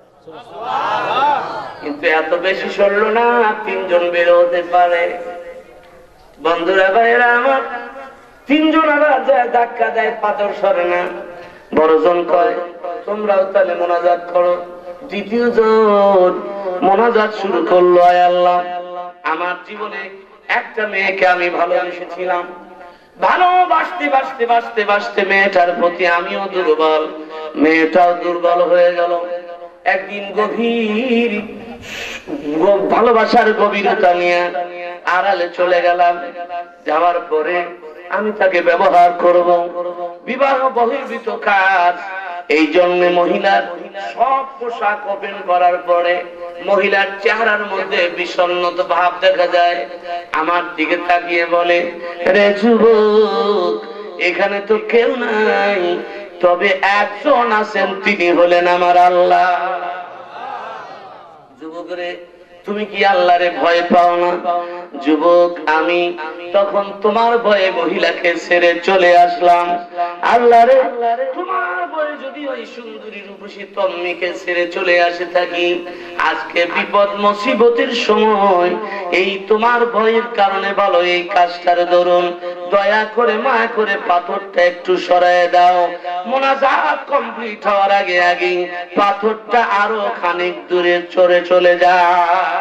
কিন্তু এত বেশি সরলো না, 3 জন বের হতে পারে। বন্ধুরা ভাইরা আমার, 3 জন আবার যায় ধাক্কা দেয়, পাথর সরে না। বড়জন কয় তোমরাও তাহলে মোনাজাত করো। দ্বিতীয় জন মোনাজাত শুরু করলো, আয় আল্লাহ আমার জীবনে একটা মেয়েকে আমি ভালোবেসেছিলাম, ভালোবাসতে বাসতে বাসতে বাসতে মেয়েটার প্রতি আমিও দুর্বল, মেয়েটাও দুর্বল হয়ে গেল। একদিন গভীর ভালোবাসার গভীরতা নিয়ে আড়ালে চলে গেলাম, যাওয়ার পরে আমি তাকে ব্যবহার করব, বিবাহ বহির্ভূত কাজ। এই জন্য মহিলার সব পোশাক ওপেন করার পরে মহিলার চেহারার মধ্যে বিষণ্ণতা ভাব দেখা যায়। আমার দিকে তাকিয়ে বলে, রে যুবক এখানে তো কেউ নাই, তবে একজন আছেন, তিনি হলেন আমার আল্লাহ। যুবক রে তুমি কি আল্লাহরে ভয় পাও না? যুবক আমি তখন তোমার ভয়ে মহিলাকে ছেড়ে চলে আসলাম। আল্লাহরে তোমার ভয়ে যদি ওই সুন্দরী রূপসী তন্মীকে ছেড়ে চলে আসে থাকি, আজকে বিপদ মুসিবতের সময় এই তোমার ভয়ের কারণে ভালো এই কাজটার দরুন দয়া করে মায়া করে পাথরটা একটু সরায় দাও। মোনাজাত কমপ্লিট হওয়ার আগে আগে পাথরটা আরো খানিক দূরে চলে যায়।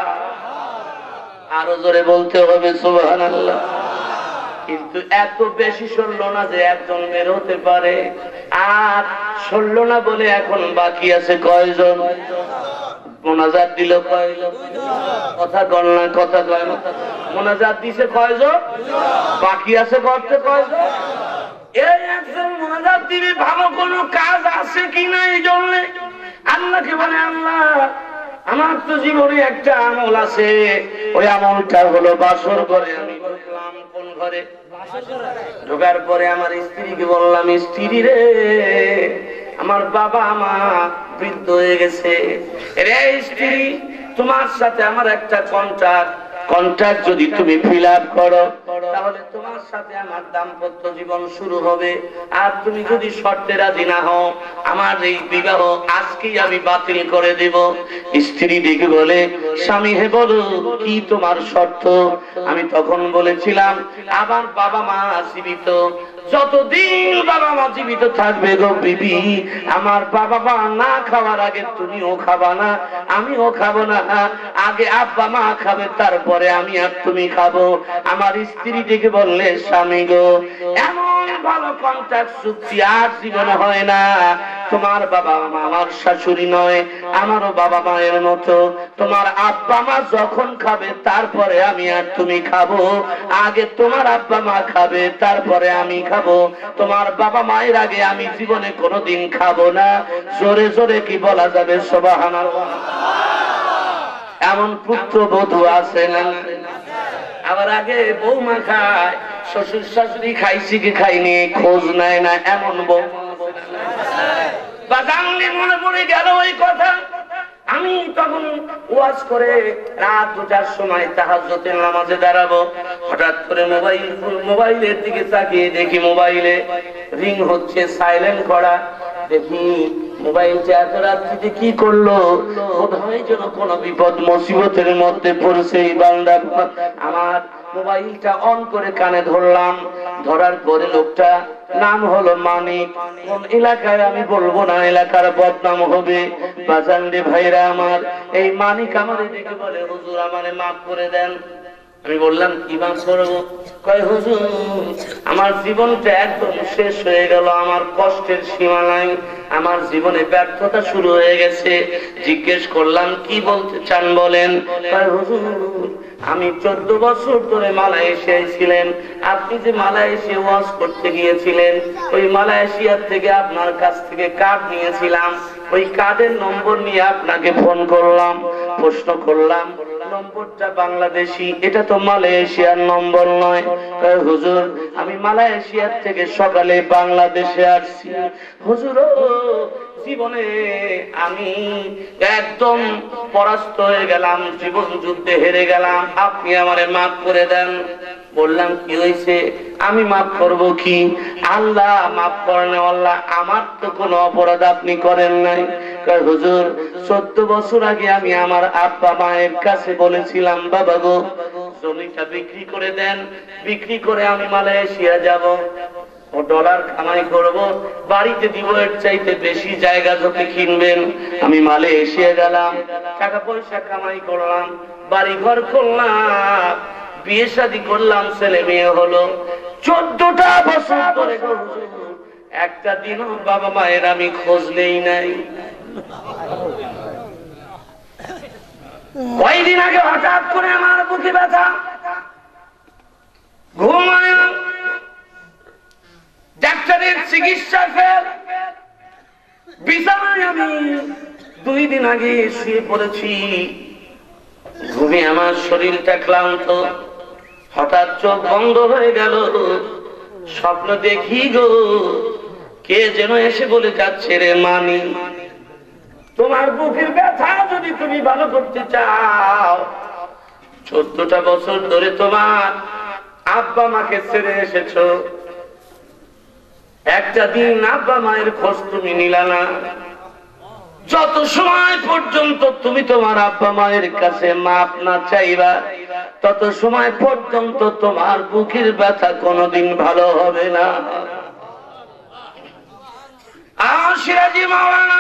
আরো জোরে বলতে হবে সুবহানাল্লাহ। কিন্তু এত বেশি সরল না যে একজন বের হতে পারে, আর সরল না বলে এখন বাকি আছে কয়জন? মোনাজাত দিল কয়জন? কথা কল না, কথা কয় না। মোনাজাত দিছে কয়জন? বাকি আছে করতে কয়জন? এই একজন মোনাজাত দিবে, ভালো কোনো কাজ আছে কিনা এই জন্য আল্লাহকে বলে, আল্লাহ আমার তো জীবনে একটা আমল আছে, ওই আমলটা হলো বাসর ঘরে আমি ঢুকলাম। কোন ঘরে? ঢোকার পরে আমার স্ত্রীকে বললাম, স্ত্রী রে, আমার বাবা মা বৃদ্ধ হয়ে গেছে রে স্ত্রী, তোমার সাথে আমার একটা কন্ট্রাক্ট যদি তুমি ফিল আপ করো তাহলে তোমার সাথে আমার দাম্পত্য জীবন শুরু হবে। আর তুমি যদি শর্তে রাজি না হও, আমার এই বিবাহ আজকেই আমি বাতিল করে দেব। স্ত্রী ডেকে বলে, স্বামী হে বলো কি তোমার শর্ত? আমি তখন বলেছিলাম, আমার বাবা মা জীবিত, যতদিন বাবা মা জীবিত থাকবে গো বিবি, আমার বাবা মা না খাওয়ার আগে তুমিও খাবা না, আমিও খাবো না। আগে আব্বা মা খাবে, তারপরে আমি আর তুমি খাবো। আমার স্ত্রী ডেকে বললে, স্বামী গো, এমন ভালো কন্ট্রাক্ট চুক্তি আর জীবনে হয় না। তোমার বাবা মা আমার শাশুড়ি নয়, আমারও বাবা মায়ের মতো। তোমার আব্বা মা যখন খাবে তারপরে আমি আর তুমি খাবো। আগে তোমার আব্বা মা খাবে, তারপরে আমি খাবো। তোমার বাবা মায়ের আগে আমি জীবনে কোনোদিন খাবো না। জোরে জোরে কি বলা যাবে সুবহানাল্লাহ? এমন পুত্রবধূ আছে না? আবার আগে বৌমা খায়, শ্বশুর শাশুড়ি খাইছি কি খাইনি খোঁজ নেয় না, এমন বৌমা বা জানলে মনে পড়ে গেল ওই কথা। আমি তখন ওয়াজ করে রাত 2টার সময় তাহাজ্জুদের নামাজে দাঁড়াবো, হঠাৎ করে মোবাইলের দিকে তাকিয়ে দেখি মোবাইলে রিং হচ্ছে, সাইলেন্ট করা। দেখি মোবাইলটা এত রাত্রিতে কি করলো, বোধহয় যেন কোন বিপদ মুসিবতের মধ্যে পড়েছে এই বান্দা। আমার মোবাইলটা অন করে কানে ধরলাম, ধরার পরে লোকটা নাম হলো মানিক। কোন এলাকায় আমি বলবো না, এলাকার বদনাম হবে। বাজান রে ভাইরা আমার, এই মানিক আমারে দেখে বলে, হুজুর আমারে মাফ করে দেন। আমি বললাম, কি মাফ করবো? কয়, হুজুর আমার জীবনটা একদম শেষ হয়ে গেল, আমার কষ্টের সীমা নাই, আমার জীবনে ব্যর্থতা শুরু হয়ে গেছে। জিজ্ঞেস করলাম, কি বলতে চান বলেন? কয়, হুজুর আমি 14 বছর ধরে মালয়েশিয়ায় ছিলেন, আপনি যে মালয়েশিয়া ওয়াজ করতে গিয়েছিলেন, ওই মালয়েশিয়ার থেকে আপনার কাছ থেকে কার্ড নিয়েছিলাম, ওই কার্ডের নম্বর নিয়ে আপনাকে ফোন করলাম। প্রশ্ন করলাম, নম্বরটা বাংলাদেশি, এটা তো মালয়েশিয়ার নম্বর নয়। হুজুর আমি মালয়েশিয়ার থেকে সকালে বাংলাদেশে আসছি। হুজুর জীবনে আমি একদম পরাস্ত হয়ে গেলাম, জীবন যুদ্ধে হেরে গেলাম, আপনি আমারে মাফ করে দেন। বললাম, কি হয়েছে? আমি মাফ করব কি? আল্লাহ মাফ করেন। আল্লাহ, আমার তো কোনো অপরাধ আপনি করেন নাই। হুজুর 14 বছর আগে আমি আমার আব্বা মায়ের কাছে বলেছিলাম, বাবা গো জমিটা বিক্রি করে দেন, বিক্রি করে আমি মালয়েশিয়া যাব, ও ডলার কামাই করব, বাড়িতে দিব, এর চাইতে বেশি জায়গা যদি কিনবেন। আমি মালয়েশিয়া গেলাম, টাকা পয়সা কামাই করলাম, বাড়ি ঘর করলাম, বিয়ে শাদী করলাম, ছেলে মেয়ে হলো। 14টা বছর ধরে একটা দিনও বাবা মায়ের আমি খোঁজ নেই নাই। কয়েকদিন আগে হঠাৎ করে আমার বুকে ব্যথা, ঘুমায়, ডাক্তারের চিকিৎসা ফেল, বিছানায় আমি 2 দিন আগে শুয়ে পড়েছি। ঘুমে আমার শরীরটা ক্লান্ত, হঠাৎ চোখ বন্ধ হয়ে গেল, স্বপ্ন দেখি গো কে যেন এসে বলে যাচ্ছে, রে মানি তোমার বুকের ব্যথা যদি তুমি ভালো করতে চাও, 14টা বছর ধরে তোমার আব্বা মাকে ছেড়ে এসেছো, একটা দিন আব্বা মায়ের খোঁজ তুমি নিলা না। যত সময় পর্যন্ত তুমি তোমার আব্বা মায়ের কাছে মাপ না চাইবা, তত সময় পর্যন্ত তোমার বুকের ব্যথা কোনোদিন ভালো হবে না। সিরাজি মাওলানা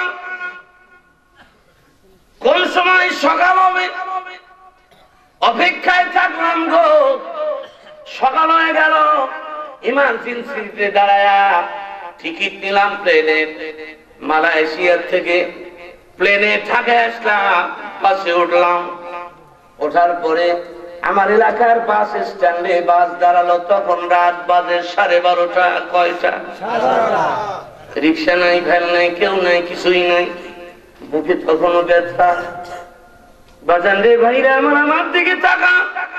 কোন সময় সকাল হবে অপেক্ষায় থাকলাম গো। সকাল হয়ে গেল, ইমার্জেন্সিতে দাঁড়ায়া টিকিট নিলাম প্লেনের। মালয়েশিয়ার থেকে প্লেনে ঢাকায় আসলাম, বাসে উঠলাম। ওঠার পরে আমার এলাকার বাস স্ট্যান্ডে বাস দাঁড়ালো। তখন রাত বাজে 12:30। কয়টা? রিক্সা নাই, ভ্যান নাই, কেউ নাই, কিছুই নাই। বুকে তখনও ব্যথা। বাজান রে ভাইরা আমার দিকে তাকা।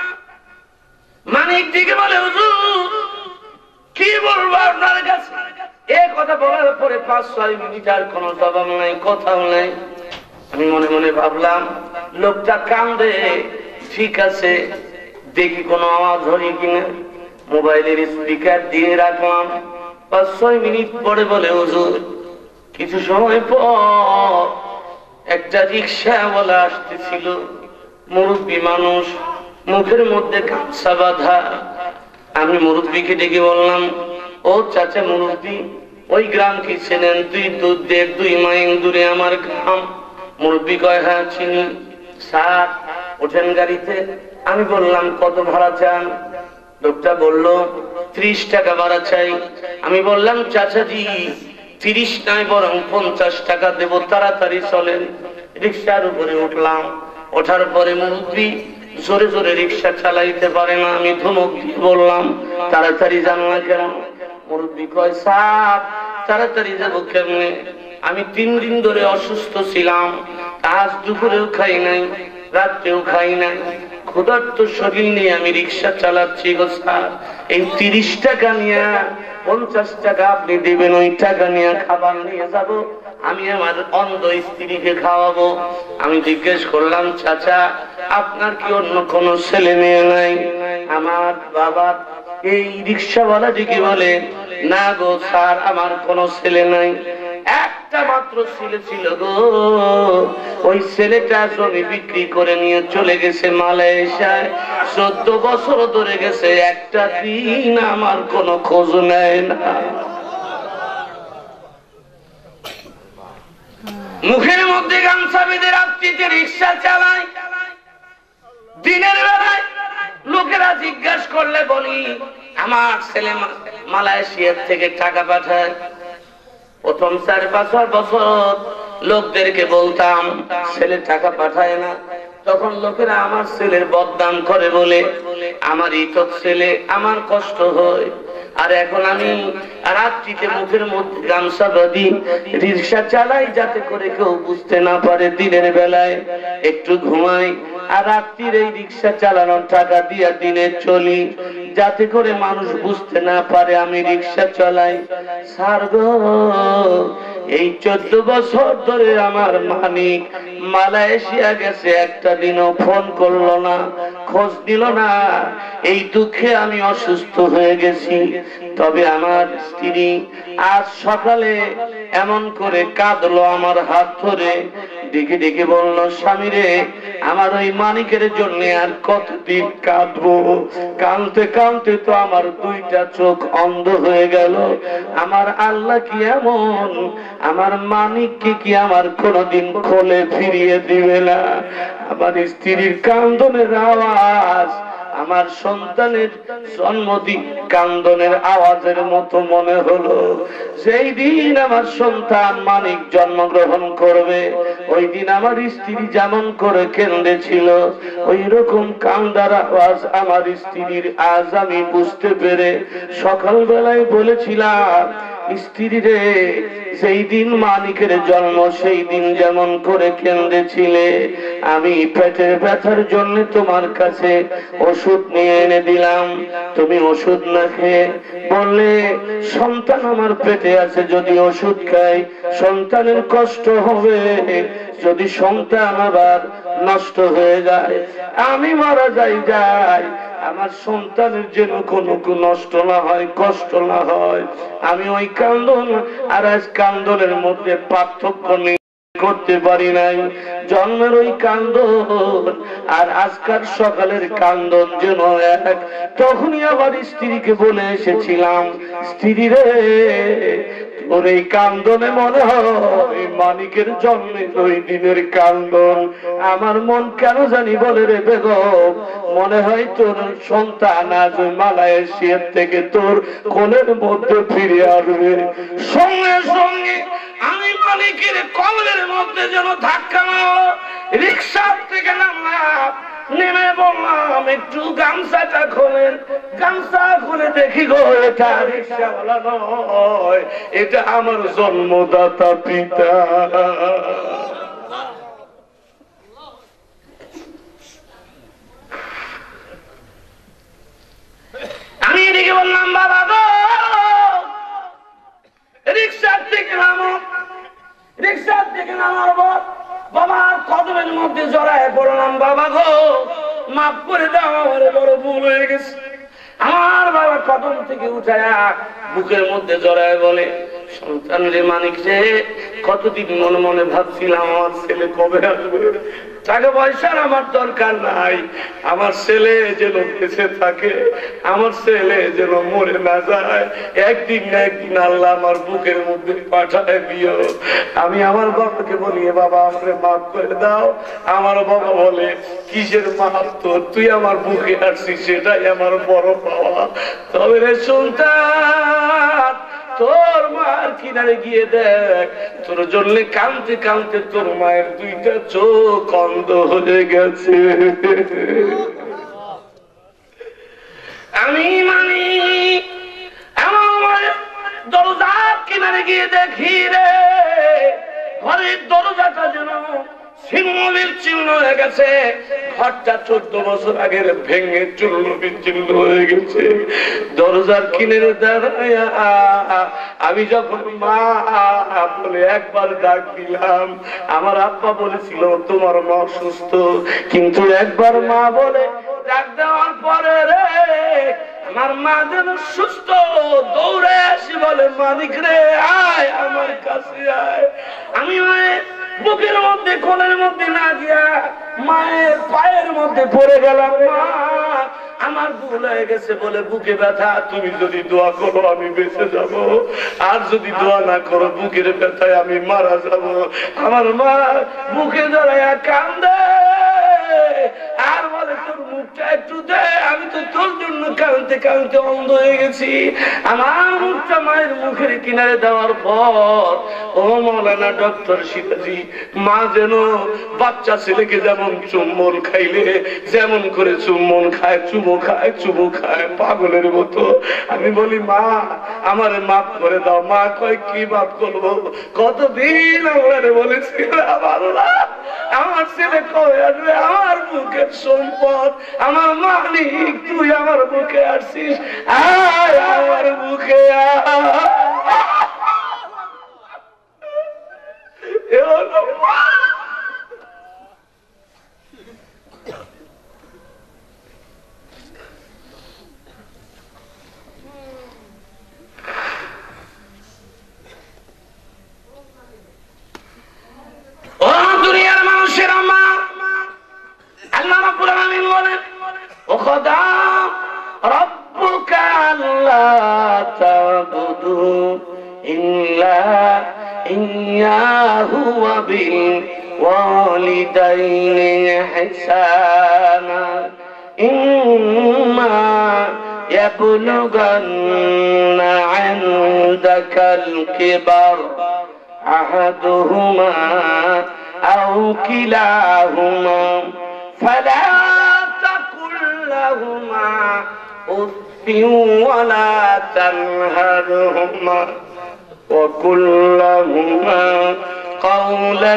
মানিক দিকে বলে, হুজুর কি বলবো আপনার কাছে? এ কথা বলার পরে 5-6 মিনিট আর কোনো জবাব নাই, কথাও নাই। আমি মনে মনে ভাবলাম লোকটা কান্দে, ঠিক আছে দেখি কোনো আওয়াজ হরি কিনা। মোবাইলের স্পিকার দিয়ে রাখলাম। 5-6 মিনিট পরে বলে, হুজুর কিছু সময় পর একটা রিক্সাওয়ালা আসতেছিল, মুরব্বী মানুষ, মুখের মধ্যে গামছা বাঁধা। আমি মুরব্বীকে ডেকে বললাম, ও চাচা মুরব্বী, ওই গ্রাম কি চেনেন? 2 মাইল দূরে আমার গ্রাম। মুরব্বী কয়, হ্যাঁ চিনি। স্যার ওঠেন গাড়িতে। আমি বললাম, কত ভাড়া চান? লোকটা বলল, 30 টাকা ভাড়া চাই। আমি বললাম, চাচাজি 30 নয় বরং 50 টাকা দেব, তাড়াতাড়ি চলেন। রিক্সার উপরে উঠলাম। ওঠার পরে মুরব্বী জোরে জোরে রিক্সা চালাইতে পারে না। আমি ধমক দিয়ে বললাম, তাড়াতাড়ি যান না কেন? মুরব্বী কয়, সাহেব তাড়াতাড়ি যাবো কেমনে? আমি 3 দিন ধরে অসুস্থ ছিলাম, আজ দুপুরেও খাই নাই, রাত্রেও খাই নাই, ক্ষুধার্ত শরীর নিয়ে আমি রিক্সা চালাচ্ছি গো স্যার। এই 30 টাকা নিয়ে 50 টাকা আপনি দেবেন, ওই টাকা নিয়ে খাবার নিয়ে যাব, আমি আমার অন্ধ স্ত্রীকে খাওয়াবো। আমি জিজ্ঞেস করলাম, চাচা আপনার কি অন্য কোনো ছেলে মেয়ে নাই? আমার বাবা এই রিক্সাওয়ালা দিকে বলে, না গো স্যার আমার কোনো ছেলে নাই, একটা মাত্র ছেলে ছিল গো। ওই ছেলেটা জমি বিক্রি করে নিয়ে চলে গেছে মালয়েশিয়ায়। 14 বছর ধরে গেছে, একটা দিন আমার কোনো খোঁজ নেয় না। মুখের মধ্যে গামছা বেঁধে রাত্রিতে রিক্সা চালায়। দিনের বেলায় লোকেরা জিজ্ঞাসা করলে বলি, আমার ছেলে মালয়েশিয়ার থেকে টাকা পাঠায়। প্রথম 4-5 বছর লোকদেরকে বলতাম ছেলে টাকা পাঠায় না। তখন লোকেরা আমার ছেলের বদনাম করে বলে, আমারই তো ছেলে, আমার কষ্ট হয়। আর এখন আমি রাত্রিতে মুখের মধ্যে গামছা বাঁধি, রিক্সা চালাই যাতে করে কেউ বুঝতে না পারে। দিনের বেলায় একটু ঘুমাই, আর রাত্রির এই রিক্সা চালানোর টাকা দিয়ে দিনে চলি, যাতে করে মানুষ বুঝতে না পারে আমি রিক্সা চালাই। স্যার গো, এই 14 বছর ধরে আমার মানিক মালয়েশিয়া গেছে, একটা দিনও ফোন করলো না, খোঁজ নিল না। এই দুঃখে আমি অসুস্থ হয়ে গেছি। তবে আমার স্ত্রী আজ সকালে এমন করে কাঁদলো, আমার হাত ধরে ডেকে ডেকে বলল, স্বামী রে, আমার ওই মানিকের জন্য আর কতদিন কাঁদবো? কাঁদতে কাঁদতে তো আমার 2টা চোখ অন্ধ হয়ে গেল। আমার আল্লাহ কি এমন, আমার মানিককে কি আমার কোনদিন খোলে ফিরিয়ে দিবে না? আমার স্ত্রীর কান্দনের আওয়াজ আমার সন্তানের জন্মদিন কান্দনের আওয়াজের মতো মনে হলো। সেই দিন আমার সন্তান মানিক জন্মগ্রহণ করবে, ওই দিন আমার স্ত্রী যেমন করে কেঁদেছিল, ওই রকম কান্দার আওয়াজ আমার স্ত্রীর আজ আমি বুঝতে পেরে সকালবেলায় বলেছিলাম, স্ত্রী রে, সেই দিন মানিকের জন্ম, সেই দিন যেমন করে কেঁদেছিলে, আমি পেটের ব্যথার জন্য তোমার কাছে ওষুধ নিয়ে এনে দিলাম। তুমি ওষুধ না খেয়ে বললে, সন্তান আমার পেটে আছে, যদি ওষুধ খাই সন্তানের কষ্ট হবে, যদি সন্তান আবার নষ্ট হয়ে যায়, আমি মারা যাই, আমার সন্তানের যেন কোনো নষ্ট না হয়, কষ্ট না হয়। আমি ওই কান্দন আর আজ কান্দনের মধ্যে পার্থক্য নেই করতে পারি নাই। জন্মের ওই কান্দন আর আজকাল সকালের কান্দন যেন এক। তখনই আবার স্ত্রীকে বলে এসেছিলাম, স্ত্রী রে ওর এই কান্দনে মনে হয় মানিকের জন্মের ওই দিনের কান্দন। আমার মন কেন জানি বলে রে বেগম, মনে হয় তোর সন্তান আজ ওই মালয়েশিয়ার থেকে তোর কোলের মধ্যে ফিরে আসবে। সঙ্গে সঙ্গে আমি মালিকের কবরের মধ্যে যেন ধাক্কা মারো, রিক্সার থেকে নামলাম, নেমে বললাম একটু গামছাটা খোলেন। গামছা খুলে দেখি গো এটা রিক্সাওয়ালা নয়, এটা আমার জন্মদাতা পিতা। আমি এদিকে বললাম বাবা গো রিক্সার থেকে নামো, রিক্সার থেকে নামার পর বাবার কদমের মধ্যে জড়ায় পড়লাম, বাবা গো মাফ করে দাও, আমার বড় ভুল হয়ে গেছে। আমার বাবা কদম থেকে উঠায়া বুকের মধ্যে জড়ায় বলে, সন্তান রে মানিক রে, কতদিন মনে মনে ভাবছিলাম আমার ছেলে কবে আসবে, টাকা পয়সার আমার দরকার নাই, আমার ছেলে যেন বেঁচে থাকে, আমার ছেলে যেন মরে না যায়, একদিন না একদিন আল্লাহ আমার বুকের মধ্যে পাঠায় দিও। আমি আমার বাবাকে বলি, বাবা আমাকে মাফ করে দাও। আমার বাবা বলে, কিসের মাফ তোর, তুই আমার বুকে আসছিস সেটাই আমার বড় পাওয়া। তবে রে সন্তান, তোর মার কিনারে গিয়ে দেখ, তোর জন্য কাঁদতে কাঁদতে তোর মায়ের দুইটা চোখ অন্ধ হয়ে গেছে। আমি মানি আমার দরজার কিনারে গিয়ে দেখি রে, ঘরের দরজাটা যেন সিংহের চিহ্ন হয়ে গেছে, ঘরটা 14 বছর আগের ভেঙে চূর্ণ বিচ্ছিন্ন হয়ে গেছে। দরজার কিনারে দাঁড়ায়া আমি যখন মা বলে একবার ডাক দিলাম, আমার আব্বা বলেছিল তোমার মা অসুস্থ, কিন্তু একবার মা বলে ডাক দেওয়ার পরে রে আমার মা যেন সুস্থ, দৌড়ে আসি বলে, মানিক রে আয় আমার কাছে আয়। আমি মায়ের বুকের মধ্যে কোলের মধ্যে না গিয়া মায়ের পায়ের মধ্যে পড়ে গেলাম, মা আমার ভুল হয়ে গেছে বলে বুকে ব্যথা, তুমি যদি দোয়া করো আমি বেঁচে যাব, আর যদি দোয়া না করো বুকের ব্যথায় আমি মারা যাব। আমার মা বুকে জড়াইয়া কান্দে আর বলে, তোর মুখটা একটু দে, আমি তো তোর জন্য কাঁদতে কাঁদতে অন্ধ হয়ে গেছি। আমার মুখটা মায়ের মুখের কিনারে দেওয়ার পর, ও মৌলানা ডক্টর সিরাজি, মা যেন বাচ্চা ছেলেকে যেমন চুম্বন খাইলে যেমন করে চুম্বন খায়, চুমো খায়, চুমো খায় পাগলের মতো। আমি বলি, মা আমার মাফ করে দাও। মা কয়, কি মাফ করবো, কতদিন আমারে বলেছিলাম আল্লাহ আমার ছেলে কবে আসবে, আমার বুকের সম্পদ, আমার মালিক, তুই আমার বুকে আসছিস, আয় আমার বুকে দুনিয়ার মানুষের মা আল্লাহ রাব্বুল আলামিন বলেন, ও খোদা রব্বুকা আল্লা তা'বুদু ইল্লা ইয়্যাহু ওয়া বিল ওয়ালিদাইনি ইহসানা ইম্মা ইয়াবলুগান্না ইনদাকাল কিবার আহাদুহুমা আও কিলাহুমা ফালা তাকুল লাহুমা উফফিন ওয়ালা তানহারহুমা وقل لهما قولا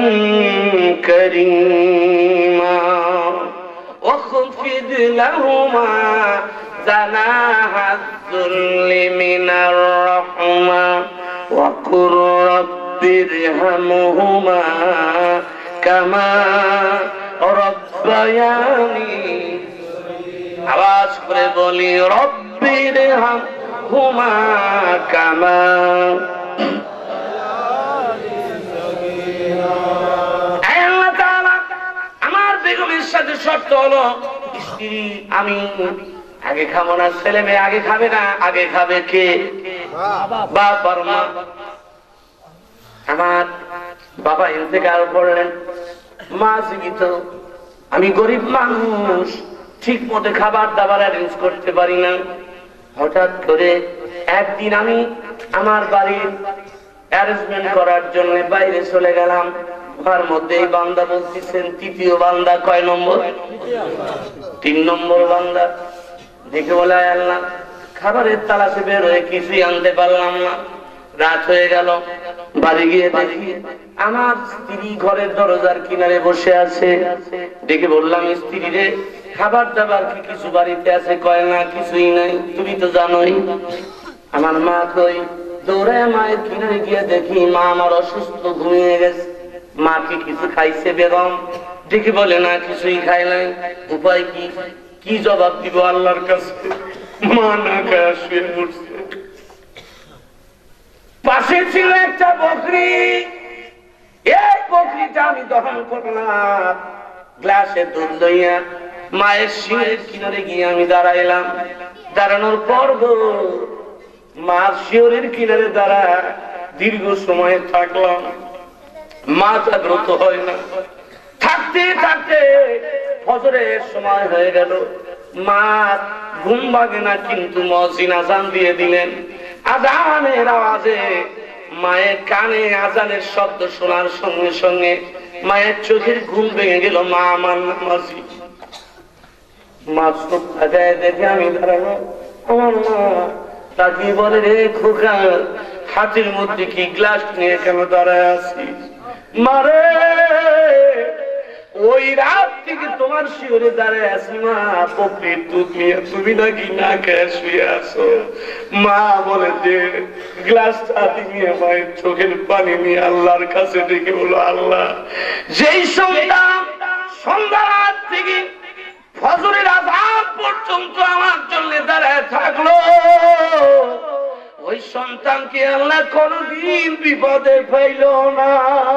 كريما واخفض لهما جناح الذل من الرحمة وقل رب ارحمهما كما ربياني আওয়াজ করে বলি রব্বির হামহুমা কামা আমার বেগমের সাথে শর্ত হলো স্ত্রী আমি আগে খাবো না, ছেলে মেয়ে আগে খাবে না, আগে খাবে কে? বাপ আর মা। আমার বাবা ইন্তেকাল করলেন, মা জীবিত, আমি গরিব মানুষ, ঠিক মতো খাবার দাবার অ্যারেঞ্জ করতে পারি না। হঠাৎ করে একদিন আমি আমার বাড়ির অ্যারেঞ্জমেন্ট করার জন্য বাইরে চলে গেলাম। ঘর মধ্যে বান্দা বলতেছেন, তৃতীয় বান্দা কয় নম্বর? 3 নম্বর বান্দা। দেখে বলে আল্লাহ, খাবারের তালাশে বের হয়ে কিছুই আনতে পারলাম না। রাত হয়ে গেল, বাড়ি গিয়ে দেখি আমার স্ত্রী ঘরের দরজার কিনারে বসে আছে। দেখে বললাম, স্ত্রী রে, খাবার দাবার কি কিছু বাড়িতে আছে? কয় না, কিছুই নাই, তুমি তো জানোই। আমার মা কই? দৌড়ায় মায়ের কিনারে গিয়ে দেখি মা আমার অসুস্থ, ঘুমিয়ে গেছে। মা কি কিছু খাইছে বেগম? দেখি বলে না, কিছুই খাই নাই। উপায় কি? কি জবাব দিব আল্লাহর কাছে? মা না খায় শুয়ে পড়ছে। পাশে ছিল একটা বকরি, এই বকরিটা আমি দহন করলাম। গ্লাসে দুধ লইয়া মায়ের শিরের কিনারে গিয়ে আমি দাঁড়াইলাম। দাঁড়ানোর পর মার শিরের কিনারে দাঁড়া দীর্ঘ সময় থাকলাম। মা জাগ্রত হয় না। থাকতে থাকতে ফজরের সময় হয়ে গেল, মা ঘুম ভাঙে না, কিন্তু মুয়াজ্জিন আযান দিয়ে দিলেন। আযানের আওয়াজে মায়ের কানে আযানের শব্দ শোনার সঙ্গে সঙ্গে মায়ের চোখের ঘুম ভেঙে গেল। মা আমার নামাজি। মা চোখ লাগায় দেখে আমি দাঁড়ানো। আমার মা তাকে বলে, রে খোকা, হাতের মধ্যে কি গ্লাস নিয়ে কেন দাঁড়ায় আছিস? মারে, ওই রাত থেকে তোমার শিওরে দাঁড়ায় আছি মা, বকরির দুধ নিয়ে তুমি নাকি না খেয়ে শুয়ে আছো। মা বলে যে গ্লাসটা হাতে নিয়ে মায়ের চোখের পানি নিয়ে আল্লাহর কাছে ডেকে বলো, আল্লাহ, যেই সন্তান সন্ধ্যা রাত থেকে ফজরের আযান পর্যন্ত আমার জন্য দাঁড়ায় থাকলো, ওই সন্তানকে আল্লাহ কোনদিন বিপদে ফেল না।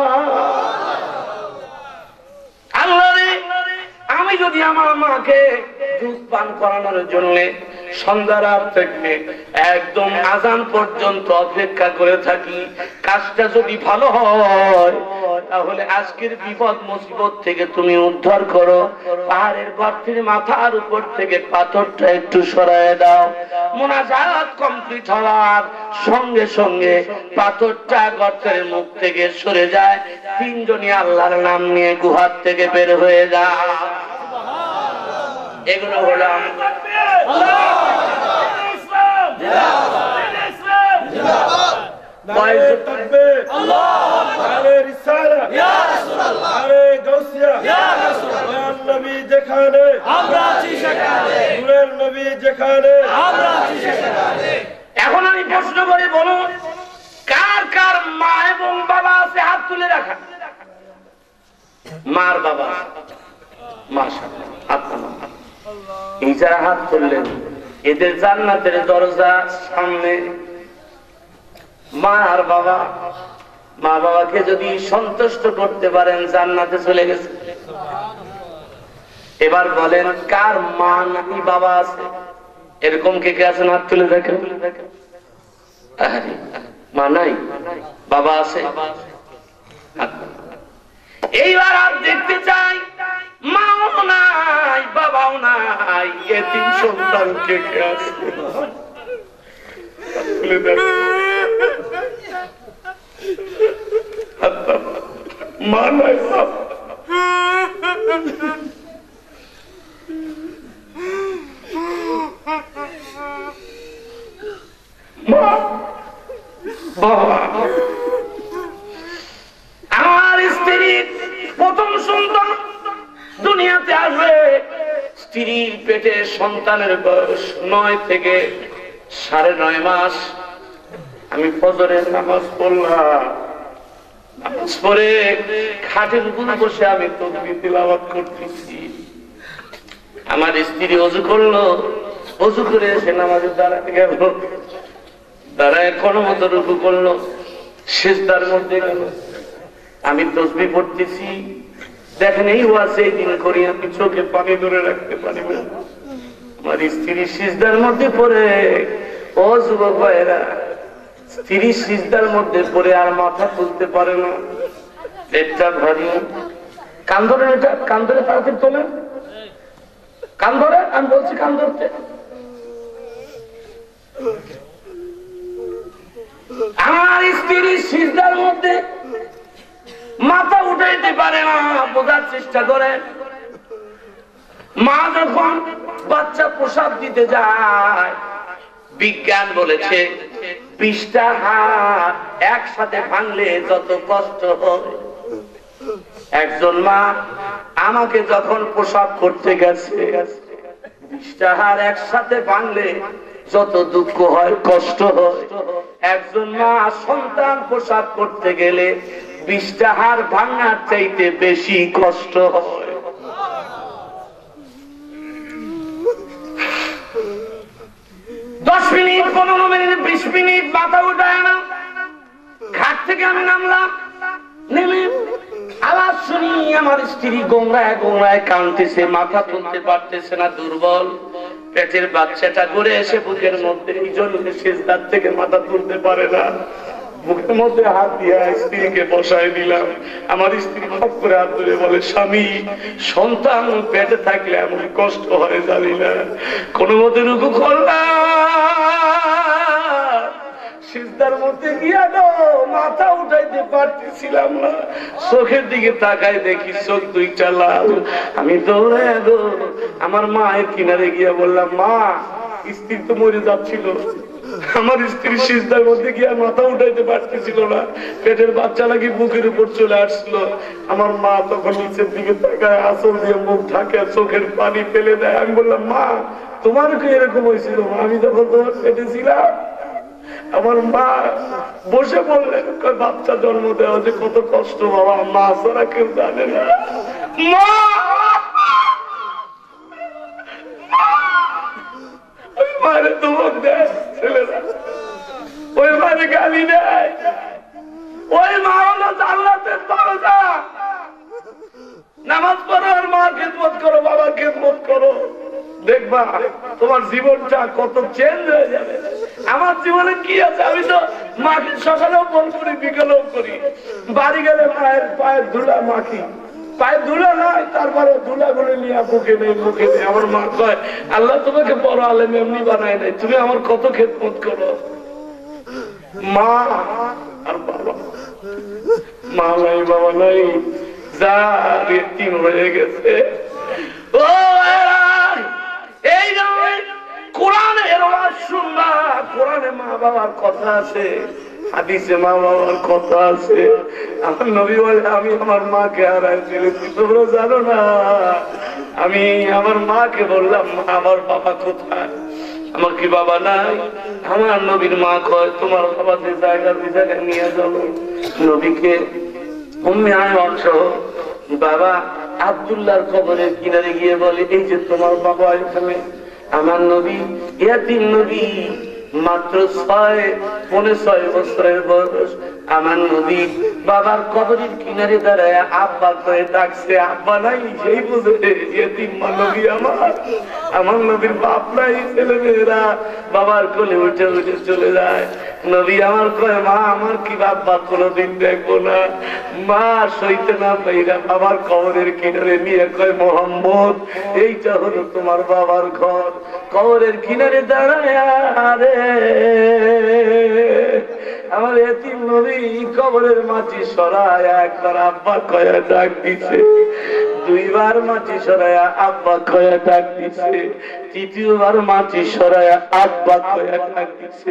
আল্লাহ রে, আমি যদি আমার মাকে দুধ পান করানোর জন্য সন্ধ্যা রাত থেকে একদম আযান পর্যন্ত অপেক্ষা করে থাকি, কাজটা যদি ভালো হয়, তাহলে আজকের বিপদ মুসিবত থেকে তুমি উদ্ধার করো। পাহাড়ের গর্তের মাথার উপর থেকে পাথরটা একটু সরায় দাও। মুনাজাত কমপ্লিট হওয়ার সঙ্গে সঙ্গে পাথরটা গর্তের মুখ থেকে সরে যায়। 3 জনই আল্লাহর নাম নিয়ে গুহার থেকে বের হয়ে যায়। এগুলো হলো এখন আমি প্রশ্ন করে বলুন, কার কার মা এবং বাবা আছে? হাত তুলে রাখা। মার বাবা, মাশাআল্লাহ, হাত নামান। এই যারা হাত তুললেন, এদের জান্নাতের দরজা সামনে। মা আর বাবা, মা বাবাকে যদি সন্তুষ্ট করতে পারেন, জান্নাতে চলে গেছে। এবার বলেন, কার মা নাকি বাবা আছে? এরকম কে কে আছেন? হাত তুলে দেখেন। মা নাই, বাবা আছে। এইবার আর দেখতে চাই, মাও নাই, বাবাও নাই, এতিম সন্তান কে কে আছে? মা নাই, আমার স্ত্রীর প্রথম সন্তান দুনিয়াতে আসবে। স্ত্রীর পেটে সন্তানের বয়স 9 থেকে 9.5 মাস। আমি ফজরের নামাজ পড়লাম, নামাজ পড়ে খাটের উপর বসে আমি তাকবীর তিলাওয়াত করতেছি। আমার স্ত্রী অজু করলো, অজু করে এসে নামাজের দাঁড়াতে গেল, দাঁড়ায় কোনো মতো রুকু করলো, সিজদার মধ্যে গেল। আমি তসবিহ পড়তেছি, দেখেন এই ওয়াজ এই দিন করি, আমি চোখে পানি ধরে রাখতে পারি না। আমার স্ত্রী সিজদার মধ্যে পড়ে, ও যুবক ভাইরা, স্ত্রী সিজদার মধ্যে পড়ে আর মাথা তুলতে পারে না, পেটটা ভারী। কান ধরে, এটা কান ধরে তাড়াতাড়ি তোলেন, কান ধরে, আমি বলছি কান ধরতে। আমার স্ত্রী সিজদার মধ্যে মাথা উঠাইতে পারে না, বোঝার চেষ্টা করে। মা যখন বাচ্চা প্রসাব দিতে যায়, বিজ্ঞান বলেছে 20টা হাত একসাথে ভাঙলে যত কষ্ট হয়, একজন মা আমাকে যখন প্রসাব করতে গেছে 20টা হাত একসাথে ভাঙলে যত দুঃখ হয়, কষ্ট হয়, একজন মা সন্তান প্রসাব করতে গেলে 20টা হাড় ভাঙার চাইতে বেশি কষ্ট হয়। দশ মিনিট, 15 মিনিট, 20 মিনিট মাথা উঠায় না। ঘাট থেকে আমি নামলাম, নেমে আওয়াজ শুনি আমার স্ত্রী গোংরায় গোংরায় কাঁদতেছে, মাথা তুলতে পারতেছে না, দুর্বল। পেটের বাচ্চাটা ঘুরে এসে বুকের মধ্যে, এই জন্য সিজদার থেকে মাথা তুলতে পারে না। বুকের মধ্যে হাত দিয়ে স্ত্রীকে বসায় দিলাম। আমার স্ত্রী হপ করে হাত ধরে বলে, স্বামী, সন্তান পেটে থাকলে এমন কষ্ট হয় জানি না, কোনো মতে রুকু করলাম, সিজদার মধ্যে গিয়া গো মাথা উঠাইতে পারতেছিলাম না। চোখের দিকে তাকায় দেখি চোখ দুইটা লাল। আমি দৌড়ে গো আমার মায়ের কিনারে গিয়া বললাম, মা, স্ত্রী তো মরে যাচ্ছিল, আমার স্ত্রী সিজদার মধ্যে গিয়া মাথা উঠাইতে পারতেছিল না, পেটের বাচ্চা নাকি বুকের উপর চলে আসলো। আমার মা তখন নিচের দিকে তাকায়, আঁচল দিয়ে মুখ ঢাকে, চোখের পানি ফেলে দেয়। আমি বললাম, মা, তোমার কি এরকম হয়েছিল? আমি যখন তোমার পেটে ছিলাম, আমার মা বসে বললেন, বাচ্চা জন্ম দেওয়া যে কত কষ্ট বাবা, মা ছাড়া কেউ জানে না। মা, ওই মারে তোমার দেয় ছেলেরা, ওই মারে গালি দেয়, ওই মা হলো জান্নাতের দরজা। নামাজ পড়ো আর মার খেদমত করো, বাবার খেদমত করো, দেখবা তোমার জীবনটা কত চেঞ্জ হয়ে যাবে। আমার জীবনে কি আছে, আমি তো মাকে সকালেও ফোন করি, বিকেলেও করি, বাড়ি গেলে মায়ের পায়ের ধুলা মাখি, পায়ের ধুলা নয়, তারপরে ধুলা গুলো নিয়ে বুকে নেই, মুখে নেই। আমার মা কয়, আল্লাহ তোমাকে বড় আলেম এমনি বানায় নাই, তুমি আমার কত খেদমত করো। মা আর বাবা, মা নাই বাবা নাই, যা এতিম হয়ে গেছে। ও এই কোরআনে শুনবা, কোরআনে মা বাবার কথা আছে, হাদিসে মা বাবার কথা আছে। আমার নবী বলে, আমি আমার মাকে হারাই ফেলেছি, তোমরা জানো না। আমি আমার মাকে বললাম, আমার বাবা কোথায়? আমার কি বাবা নাই? আমার নবীর মা কয়, তোমার বাবা যে জায়গার ওই জায়গায় নিয়ে যাবো। নবীকে উম্মে আয়মান সহ বাবা আব্দুল্লাহর কবরের কিনারে গিয়ে বলে, এই যে তোমার বাবা এখানে। আমার নবী ইয়াতিম নবী, মাত্র 6.6 বছরের বয়স। আমার নবী বাবার কবরের কিনারে দাঁড়ায় আব্বা করে ডাকছে, আব্বা নাই, সেই বুঝে ইয়াতিম নবী আমার। আমার নবীর বাপ নাই, ছেলে মেয়েরা বাবার কোলে উঠে উঠে চলে যায়। নবী আমার কয়, মা, আমার কি বাবা কোনোদিন দেখবো না। মা সইতে না পাইরা বাবার কবরের কিনারে নিয়ে কয়, মোহাম্মদ, এইটা হলো তোমার বাবার ঘর। কবরের কিনারে দাঁড়ায় রে আমার এতিম নবী কবরের মাটি সরায়, একবার আব্বা কয়া ডাক দিছে, দুইবার মাটি সরায়া আব্বা কয়া ডাক দিছে, তৃতীয়বার মাটি সরায়া আব্বা কয়া ডাক দিছে,